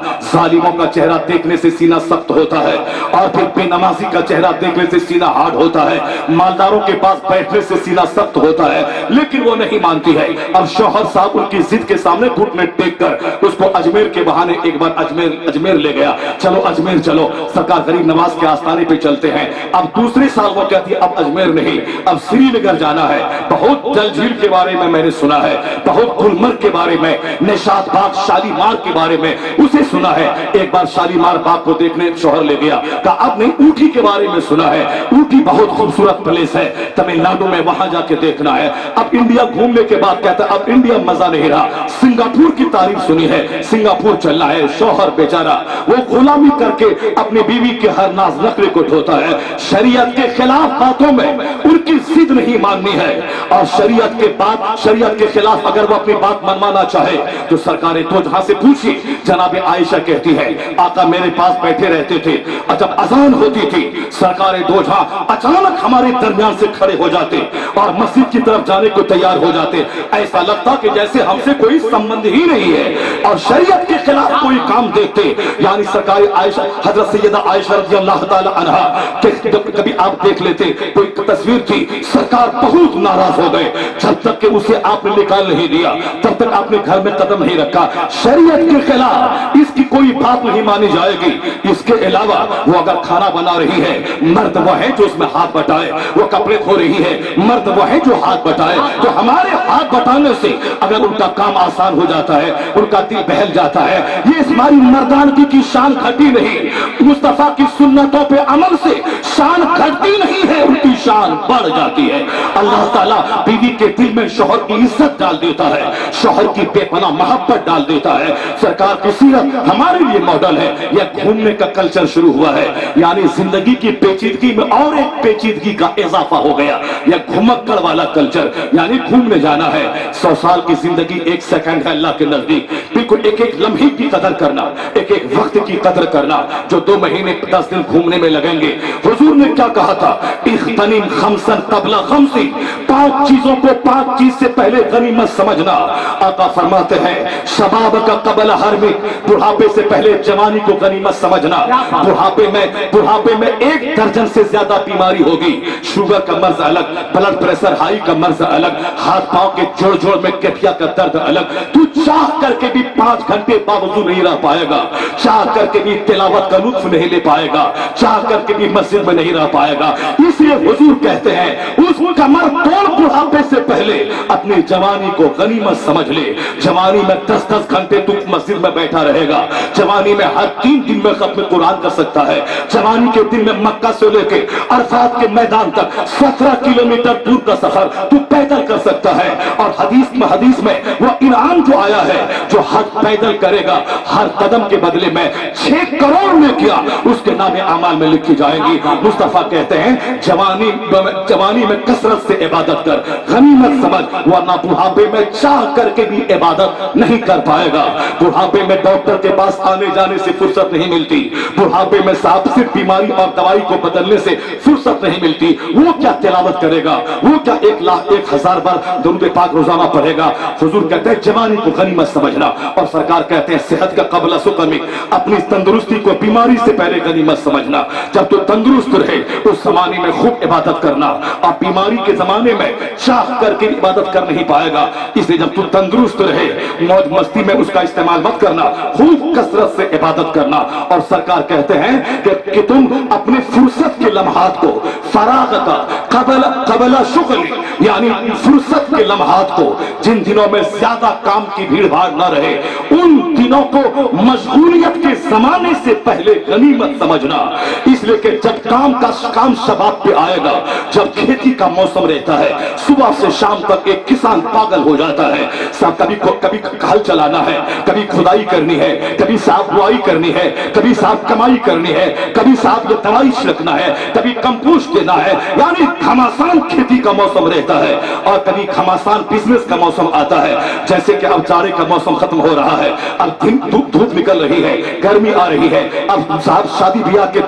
जालिमों का चेहरा देखने से सीना सख्त होता है और फिर बेनमाजी का चेहरा देखने से सीना हार्ड होता है, मालदारों के पास बैठने से सीना सख्त होता है, लेकिन वो नहीं मानती है। अब शौहर साहब उनकी जिद के सामने घुटने टेक कर उसको अजमेर के बहाने एक बार अजमेर अजमेर ले गया। चलो अजमेर चलो, सरकार गरीब नवाज के आस्थाने पे चलते हैं। अब दूसरे साल वो कहती है अब अजमेर नहीं, अब श्रीनगर जाना है। बहुत जल झील के बारे में मैंने सुना है, बहुत गुलमर्ग के बारे में, निशात बाग शालीमार के बारे में उसे सुना है। एक बार शालीमार बाग को देखने शौहर ले गया, कहा अब नहीं ऊटी के बारे में सुना है, ऊटी बहुत खूबसूरत प्लेस है, तमिलनाडु में, वहां जाके देखना है। अब इंडिया घूमने के बाद कहता है अब इंडिया मजा नहीं रहा, सिंगापुर की तारीफ सुनी है, सिंगापुर चलना है। शौहर बेचारा वो गुलामी करके अपनी बीवी के हर नाज नखरे को ढोता है। शरीयत के खिलाफ बातों में उनकी जिद नहीं माननी है, और शरीयत के बाद शरीयत के खिलाफ अगर वो अपनी बात मनवाना चाहे तो सरकारें तो जहां से पूछी। जनाब आयशा कहती है आका मेरे पास बैठे रहते थे, जब अजान होती थी सरकारें दो जहां अचानक हमारे दरमियान से खड़े हो जाते और मस्जिद की तरफ जाने को तैयार हो जाते। ऐसा लगता कि जैसे हमसे कोई संबंध ही नहीं है और शरीयत के खिलाफ कोई काम देखते। यानी सरकार आयशा हजरत सैयदा आयशा रज़ी अल्लाह ताला अन्हा के कभी आप देख लेते कोई तस्वीर थी, सरकार बहुत नाराज हो गए। जब तक कि उसे आपने निकाल नहीं दिया तब तक आपने घर में कदम नहीं रखा। शरीयत के खिलाफ इसकी कोई बात नहीं मानी जाएगी। इसके अलावा वो अगर खाना बना रही है, मर्द वो है जो उसमें हाथ बटाए, वो कपड़े धो रही है, मर्द वो है जो हाथ बटाए। तो हमारे हाथ बटाने से अगर उनका काम आसान हो जाता है, उनका दिल बहल जाता है, ये हमारी मर्दानगी की शान घटी नहीं। मुस्तफा की सुन्नतों पे अमल से शान घटती नहीं है, उनकी शान बढ़ जाती है। अल्लाह ताला बीवी के दिल में शौहर की इज्जत डाल देता है, शौहर की बेपनाह मोहब्बत डाल देता है। सरकार की सीरत हमारे लिए मॉडल है। यह घूमने का कल्चर शुरू हुआ है, यानी जिंदगी की पेचीदगी में और एक पेचीदगी का इजाफा हो गया। यह घुमक्कड़ वाला कल्चर, यानी घूमने जाना है। सौ साल की जिंदगी एक सेकंड है अल्लाह के नजदीक। बिल्कुल एक एक लम्हे की कदर करना, एक एक वक्त की कदर करना। जो दो महीने दस दिन घूमने में लगेंगे, हुजूर ने क्या कहा था, इख्तनिम खमसन कबला खमसी, पांच चीजों को पांच चीज से पहले गनीमत समझना। आका फरमाते हैं शबाब का कबल हरमी, बुढ़ापे से पहले जवानी को गनीमत समझना। बुढ़ापे में बुढ़ापे में एक दर्जन से ज्यादा बीमारी होगी। शुगर का मर्ज अलग, ब्लड प्रेशर हाई का मर्ज अलग, हाथ पांव के जोड़ जोड़ में गठिया का दर्द अलग। तू चाह करके भी पांच घंटे बावजू नहीं रह पाएगा, चाह करके भी तिलावत का लुत्फ नहीं ले पाएगा, चाह करके भी मस्जिद में नहीं रह पाएगा। इसलिए हुजूर कहते हैं उस कमर तोड़ बुढ़ापे से पहले अपनी जवानी को गनीमत समझ ले। जवानी में दस दस घंटे तू मस्जिद में बैठा रहेगा, जवानी में हर तीन दिन में खत्म कुरान कर सकता है, जवानी के दिन में मक्का से लेके अरफात के मैदान तक सत्रह किलोमीटर दूर का सफर तू पैदल कर सकता है। और हदीस में हदीस में वो इनाम जो आया है, जो हज पैदल करेगा हर कदम के बदले में छह करोड़ में किया उसके नाम अमाल में लिखी जाएगी। मुस्तफा कहते हैं जवानी जवानी में कसरत से इबादत कर, गनीमत समझ, वरना बुढ़ापे में चाह करके भी इबादत नहीं कर पाएगा। बुढ़ापे में डॉक्टर के पास आने जाने से फुर्सत नहीं मिलती, बुढ़ापे में साहब सिर्फ बीमारी और दवाई को बदलने से फुर्सत नहीं मिलती। वो क्या तिलावत करेगा, वो क्या एक लाख एक हजार बार दुरूद पाक रोजाना पढ़ेगा। हुजूर कहते हैं जवानी को गनीमत समझना, और सरकार कहते हैं सेहत का कबला सुकमी, अपनी तंदुरुस्ती को बीमारी से पहले गनीमत समझना। जब तू तंदुरुस्त रहे उस जमाने में खूब इबादत करना, और बीमारी के जमाने में चाह करके इबादत कर नहीं पाएगा। इसलिए जब तू तंदुरुस्त रहे मौज मस्ती में उसका इस्तेमाल मत करना, खूब कसरत से इबादत करना। और सरकार कहते हैं कि, कि तुम अपने फुर्सत के लम्हात को फराग का कबला कबला शुगली, यानी फुर्सत के लम्हात को, जिन दिनों में ज्यादा काम की भीड़ भाड़ न रहे, उन दिनों को मशगूलियत के जमाने से पहले गनीमत समझना। इसलिए कि जब काम का काम शबाब पे आएगा, जब खेती का मौसम रहता है, सुबह से शाम तक एक किसान पागल हो जाता है। सब कभी कभी हल चलाना है, कभी खुदाई करनी है, कभी साफ बुआई करनी है, कभी साफ कमाई करनी है, कभी साफ ये दवाई छिड़कना है, कभी कंपोस्ट देना है। यानी घमासान खेती का मौसम रहता है, और कभी घमासान बिजनेस का मौसम आता है। जैसे कि अब जाड़े का मौसम खत्म हो रहा है, अब दिन धूप धूप निकल रही है, गर्मी आ रही है, अब साहब शादी ब्याह के दिन आ गए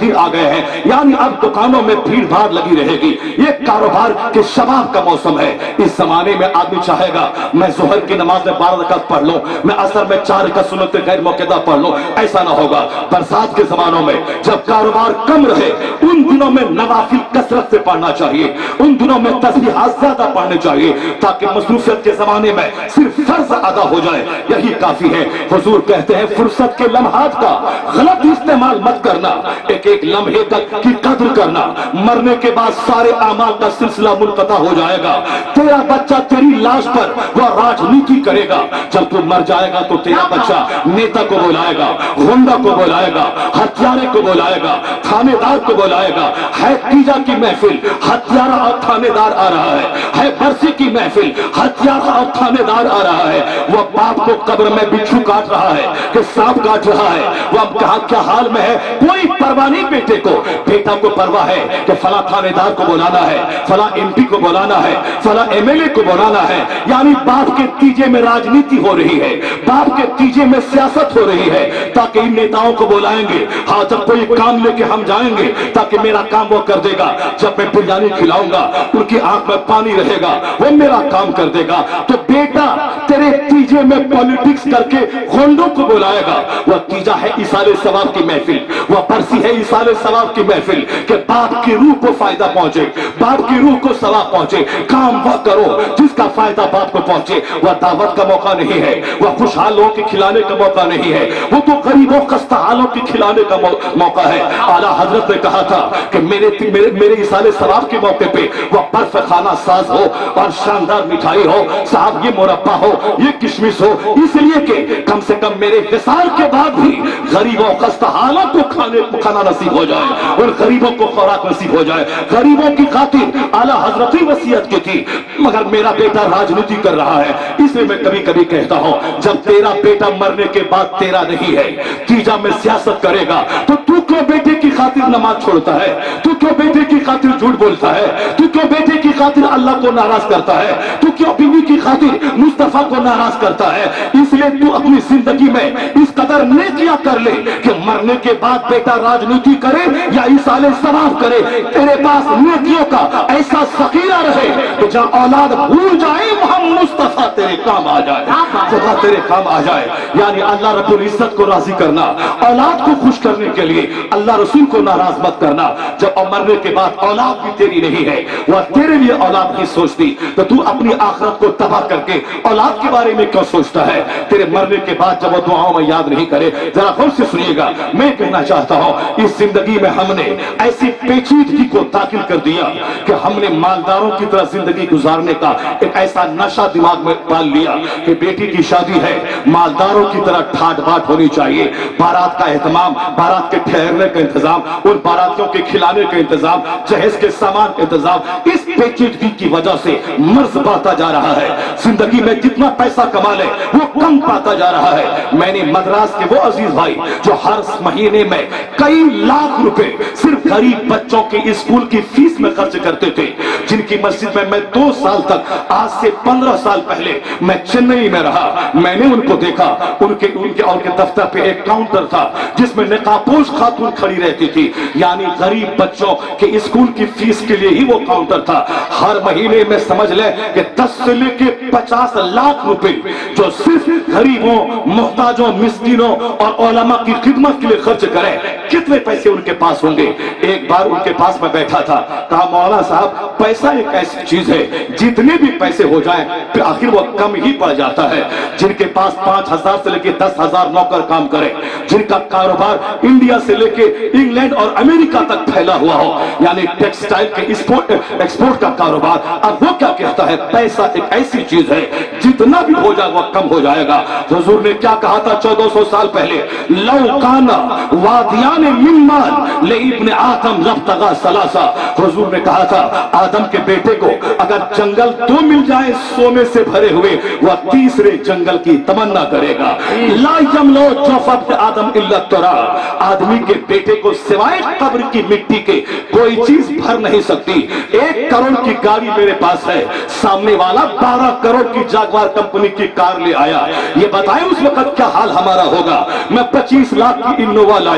गए हैं, यानी अब दुकानों में भीड़ भाड़ लगी रहेगी। ये कारोबार के शबाब का मौसम है। इस जमाने में आदमी चाहेगा मैं जोहर की नमाज में बारह रकात पढ़ लूं, मैं असर में चार रकात सुन्नत गैर मौक़िदा पढ़ लूं, ऐसा ना होगा। बरसात के जमानों में जब कारोबार कम रहे उन दिनों में नवाफिल कसरत से पढ़ना चाहिए, उन दिनों में तस्बीहात ज्यादा पढ़ने चाहिए, ताकि मसरूफियत के जमाने में सिर्फ फर्ज अदा हो जाए, यही काफी है। हुजूर कहते हैं फुर्सत के लम्हात का गलत इस्तेमाल मत करना, एक एक लम्हे तक की कद्र करना। मरने के बाद सारे अमाल का सिलसिला मुनक़ता हो जाएगा। तेरा बच्चा तेरी लाश पर वह राजनीति करेगा, जब तू मर जाएगा तो तेरा बच्चा नेता को बुलाएगा, गुंडा को बुलाएगा, हत्यारे को बुलाएगा, थानेदार को बुलाएगा। है तीजा की महफिल, हत्यारा और थानेदार आ रहा है, है बरसी की महफिल, हत्यारा और थानेदार आ रहा है। वह बाप को कब्र में बिच्छू काट रहा है कि सांप काट रहा है, वह कहा क्या हाल में है, कोई परवाह नहीं बेटे को। बेटा को परवाह है कि फला थानेदार को बुलाना है, फला एमपी को बुलाना है, फला एमएलए को बुलाना है। यानी बाप के तीजे में राजनीति हो रही है, बाप के तीजे में सियासत हो रही है, ताकि इन नेताओं को बुलाएंगे। हाँ, जब कोई काम लेके हम जाएंगे ताकि मेरा काम वो कर देगा, जब मैं बिरयानी खिलाऊंगा उनकी आंख में पानी रहेगा, वो मेरा काम कर देगा। तो बेटा तेरे तीजे में पॉलिटिक्स करके गुंडों को बुलाएगा। वह तीजा है इसाले सवाब की महफिल, वह बरसी है इसाले सवाब की महफिल, कि बाप की रूह को फायदा पहुंचे, बाप की रूह को सवाब पहुंचे। काम वह करो जिसका फायदा बाप को पहुंचे। वह दावत का मौका नहीं है, वह खुशहाल लोगों के खिलाने का मौका नहीं है, वो तो गरीबों खस्ताहालों के खिलाने का मौका है। आला हजरत ने कहा था कि मेरे मेरे, मेरे इसाले सवाब के मौके पे वह बर्फ खाना साज हो और शानदार मिठाई हो, साहब ये मुरब्बा हो, ये किशमिश हो, इसलिए कि कम से कम मेरे विसाल के बाद भी गरीबों खस्ताहालों को खाने खाना नसीब हो जाए और गरीबों को खुराक नसीब हो जाए। गरीबों की खातिर आला हजरत की वसीयत की थी, मगर मेरा बेटा राजनीति कर रहा है। इसलिए मैं कभी कभी कहता हूं जब तेरा बेटा मरने के बाद तेरा नहीं है, तीजा में सियासत करेगा, तो तू क्यों बेटे की खातिर नमाज छोड़ता है, तू क्यों बेटे की खातिर झूठ बोलता है, तू क्यों बेटे की खातिर अल्लाह को नाराज करता है, तू क्यों बीवी की खातिर मुस्तफा को नाराज करता है। इसलिए तू अपनी जिंदगी में इस कदर नेकियां कर ले कि मरने के बाद बेटा राजनीति करे या इसाले सवाब करे, तेरे पास नेकियों का ऐसा ज़ख़ीरा रहे कि जहां औलाद भूल जाए वहां मुस्तफा तेरे काम आ जाए, खुदा तेरे काम आ जाए। यानी अल्लाह रब्बुल इज्जत को राजी करना, औलाद को खुश करने के लिए अल्लाह रसूल को नाराज मत करना। जब मरने के बाद औलाद भी तेरी नहीं है, वह तेरे लिए औलाद नहीं सोचती, तो तू अपनी आखिरत को तबाह करके औलाद के बारे में क्यों सोचता है। तेरे मरने के बाद जब वो दुआओं में याद नहीं करे, जरा गौर से सुनिएगा। मैं कहना चाहता हूं इस जिंदगी में हमने ऐसी पेचीदगी को दाखिल कर दिया कि हमने मालदारों की तरह जिंदगी गुजारने का एक ऐसा नशा दिमाग में डाल लिया कि बेटी की शादी है, मालदारों की तरह ठाट बाट होनी चाहिए, बारात का एहतमाम, बारात के ठहरने का इंतजाम, उन बारातियों के खिलाने का इंतजाम, जहेज के सामान का इंतजाम। इस पेचीदगी की वजह से मर्ज बढ़ता जा रहा है, जिंदगी में जितना पैसा कमा ले वो कम पाता जा रहा है। मैंने मद्रास के वो अजीज भाई जो हर महीने में कई लाख रुपए सिर्फ गरीब बच्चों के स्कूल की फीस में खर्च करते थे, जिनकी मस्जिद में मैं दो साल तक, आज से पंद्रह साल पहले मैं चेन्नई में रहा, मैंने उनको देखा। उनके उनके और के दफ्तर पे एक काउंटर था जिसमें नकाबपोश खातून खड़ी रहती थी, यानी गरीब बच्चों के स्कूल की फीस के लिए ही वो काउंटर था। हर महीने में समझ ले कि दस से लेके पचास लाख रुपए जो सिर्फ गरीबों, मोहताजों, मिस्कीनों और उलमा की खिदमत के लिए खर्च करें, कितने पैसे उनके पास होंगे। एक बार उनके पास में बैठा था, कहा मौलाना साहब पैसा एक ऐसी चीज है जितने भी पैसे हो जाएं फिर आखिर वो कम ही पड़ जाता है। जिनके पास पांच हजार से लेके दस हजार नौकर काम करें, जिनका कारोबार इंडिया से लेके इंग्लैंड और अमेरिका तक फैला हुआ हो, यानी टेक्सटाइल के एक्सपोर्ट एक्सपोर्ट का कारोबार, अब वो क्या कहता है पैसा एक ऐसी चीज है जितना भी हो जाए वो कम हो जाएगा। हुजूर ने क्या कहा था चौदह सौ साल पहले, लौ काना वादियान मिम्मान ले इब्ने आदम रब्तगा सलासा। हुजूर ने कहा था आदम के बेटे को अगर जंगल दो मिल जाए सोने से भरे हुए, वह तीसरे जंगल की तमन्ना करेगा। ला यमलो जौफत आदम इल्ला तुरा, आदमी के बेटे को सिवाय कब्र की मिट्टी के कोई चीज भर नहीं सकती। एक करोड़ की गाड़ी मेरे पास है, सामने वाला बारह करोड़ की जागवार कंपनी की कार ले आया, ये बताएं उस वक्त क्या हाल हमारा होगा। मैं पच्चीस लाख की इनोवा लाया,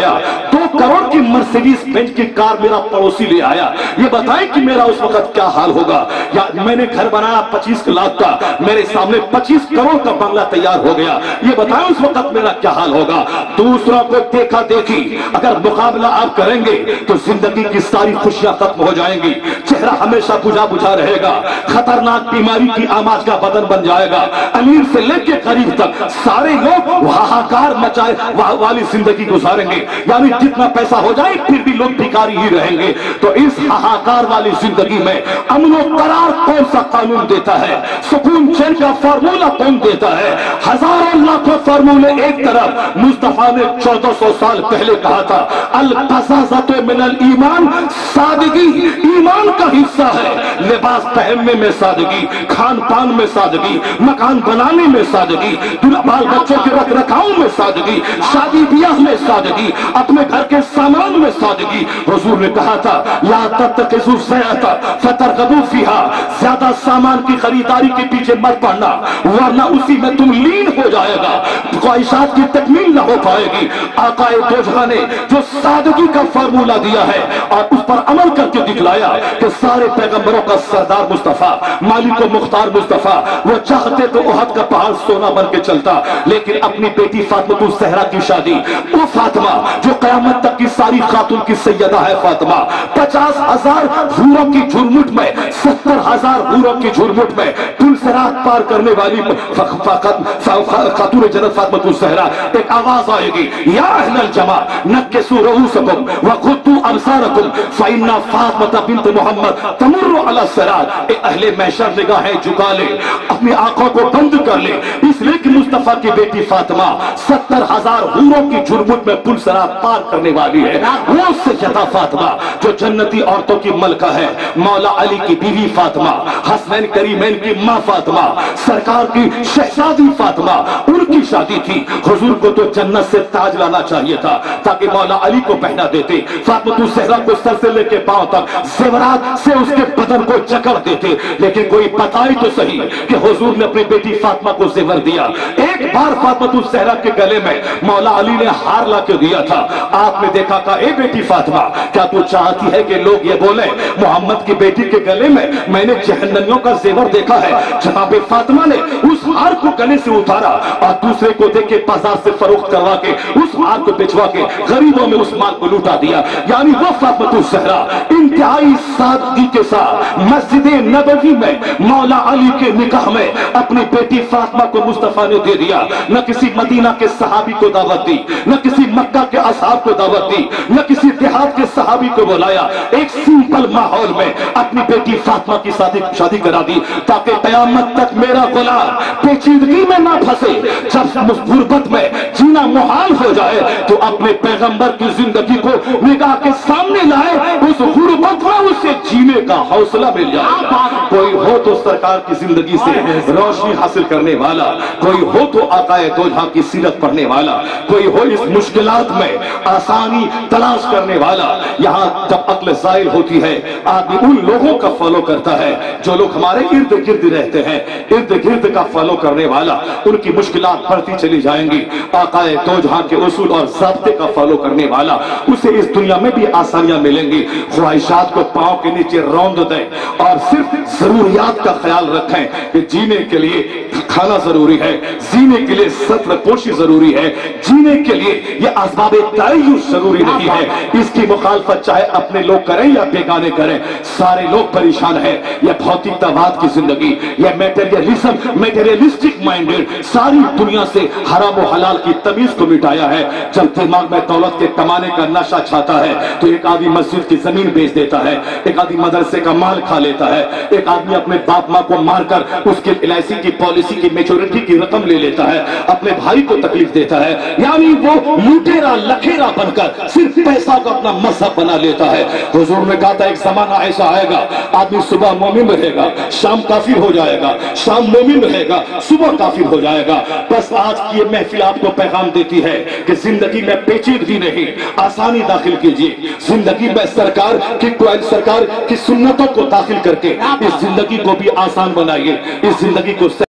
दो करोड़ की मर्सिडीज बेंज की कार मेरा पड़ोसी ले आया, ये बताएं कि मेरा उस वक्त क्या हाल होगा। या मैंने घर बनाया पच्चीस लाख का, मेरे सामने पच्चीस करोड़ का बंगला तैयार हो गया, ये बताएं उस वक्त मेरा क्या हाल होगा। दूसरों को देखा देखी अगर मुकाबला आप करेंगे तो जिंदगी की सारी खुशियां खत्म हो जाएंगी, चेहरा हमेशा बुझा बुझा रहेगा, खतरनाक बीमारी की आमाज का बदन बन जाएगा। अमीर से लेके गरीब तक सारे लोग हाहाकार मचाए वाली जिंदगी गुजारेंगे, यानी जितना पैसा हो जाए फिर भी लोग भिखारी ही रहेंगे। तो इस हाहाकार वाली जिंदगी में अमन और करार कौन सा कानून देता है, सुकून चैन का फार्मूला कौन देता है। हजारों लाखों फार्मूले एक तरफ, मुस्तफा ने चौदह सौ साल पहले कहा था अल क़ज़ाज़तु मिनल ईमान, सादगी ईमान का हिस्सा है। लिबास पहनने में सादगी, खान पान में सादगी, मकान बनाने में सादगी, बाल बच्चों के रख रखाव में सादगी, शादी ब्याह में सादगी, अपने घर के सामान में सादगी। हुजूर ने कहा था ला तत्तखिज़ू ज़ैता फतरगबू फीहा, ज्यादा सामान की खरीदारी के पीछे मत पड़ना वरना उसी में तुम लीन हो जाएगा, ख्वाहिशात की तकमील न हो पाएगी। आकाए दोजखा ने जो सादगी का फार्मूला दिया है और उस पर अमल करके दिखलाया कि सारे पैगंबरों का सरदार मुस्तफा, मालिक व मुख्तार मुस्तफा, वो चाहते तो उहद का पहाड़ सोना बन के चलता, लेकिन अपनी बेटी फातिमा ज़हरा की शादी, वो फातिमा जो कयामत तक की सारी खातून की सैयदा है, फातिमा पचास हजार हूरों की झुरमुट में, सत्तर हजार हूरों की झुरमुट में पुल सिरात पार करने वाली खातून जन्नत फातिमा ज़हरा, एक आवाज आएगी या अहलल जमा नक्किसू रूसकुम व गुद्दू अबसारकुम फइन्ना फातिमा बिन्त मोहम्मद तमुर्रु अला सिरात। ए अहले महशर निगाहें झुका ले, अपनी आंखों को बंद कर ले, इसलिए कि मुस्तफा की बेटी फातिमा सत्तर हजार हूरों की झुरमुट में पुल सिरात पार करने वाली है। वो सैयदा फातिमा जो जन्नती औरतों की मलका है, मौला अली की बीवी फातिमा, हसनैन करीमैन की मां फातिमा, सरकार की शहजादी फातिमा, उनकी शादी थी। हुजूर को तो जन्नत से ताज लाना चाहिए था ताकि मौला अली को पहना देते, फातिमा ज़हरा को सर से लेके पांव तक ज़ेवरात से उसके बदन को जकड़ देते, लेकिन कोई बताए तो सही कि हुजूर ने अपनी बेटी फातिमा को ज़ेवर दिया। एक बार फातिमा ज़हरा के गले में मौला अली ने हार ला के दिया था। आपने देखा का ए बेटी फातिमा, क्या तू चाहती है कि लोग ये बोले मोहम्मद की बेटी के गले में मैंने जहन्नमियों का जेवर देखा है। जनाब फातिमा ने उस हार को गले से उतारा और दूसरे को देख के बाजार से फरोख्त करवा के उस हार को बेचवा के गरीबों में उस माल को लूटा दिया। यानी वो फातिमा ज़हरा इंतहाई सादगी के साथ मस्जिद नबवी में मौला अली के निकाह में अपनी बेटी फातिमा को मुस्तफा ने दे दिया। न किसी मदीना के सहाबी को दावत दी, न किसी मक्का के असहाब को दावत दी, न किसी देहात के सहाबी को बुलाया। एक सिंपल माहौल में अपनी बेटी फातिमा की शादी शादी करा दी ताकि कयामत तक मेरा गुलाम पेचीदगी में ना फंसे। जब गुर्बत में जीना मुहाल हो जाए तो अपने पैगंबर की जिंदगी को निगाह के सामने लाए, उस गुर्बत में उसे जीने का हौसला मिल जाएगा। कोई हो तो सरकार की जिंदगी से रोशनी हासिल करने वाला, कोई हो तो आकाए दोजहा की सीरत पढ़ने वाला, कोई हो इस मुश्किलात में आसानी तलाश करने वाला। यहाँ जब अक्ल ज़ाइल होती है आदमी उन लोगों का फॉलो करता है जो लोग हमारे इर्द गिर्द रहते हैं, इर्द गिर्द का फॉलो करने वाला, उनकी मुश्किलात बढ़ती चली जाएंगी। आकाए दोजहा के उसूल और ज़ाब्ते का फॉलो करने वाला, उसे इस दुनिया में भी आसानियां मिलेंगी। ख्वाहिशात को पांव के नीचे रौंद दें और सिर्फ जरूरियात का ख्याल रखें कि जीने के लिए खाना जरूरी है, जीने के लिए सत्र पोशी जरूरी है, जीने के लिए ये असबाबे तय्युस जरूरी नहीं है। इसकी मुखालफत चाहे अपने लोग करें या बेगाने करें, सारे लोग परेशान हैं। ये भौतिकतावाद की जिंदगी, ये मेटेरियलिज्म, मेटेरियलिस्टिक माइंडेड, सारी दुनिया से हराम और हलाल की तमीज को मिटाया है। जब दिमाग में दौलत के कमाने का नशा छाता है तो एक आदमी मस्जिद की जमीन बेच देता है, एक आदमी मदरसे का माल खा लेता है, एक आदमी अपने बाप माँ को मारकर उसके एल आई सी की पॉलिसी की मेच्योरिटी की रकम ले लेता है, अपने भाई को तकलीफ देता है। यानी वो लुटेरा लखेरा बनकर सिर्फ पैसा को अपना मजहब बना लेता है। हुजूर ने कहा था एक जमाना ऐसा आएगा, आदमी सुबह मोमिन रहेगा, शाम काफिर हो जाएगा, शाम मोमिन रहेगा, सुबह काफिर हो जाएगा। बस आज की ये महफिल आपको पैगाम देती है कि जिंदगी में पेचीदगी नहीं, आसानी दाखिल कीजिए। जिंदगी में सरकार की कुरान सरकार की सुन्नतों को दाखिल करके इस जिंदगी को भी आसान बनाइए, इस जिंदगी को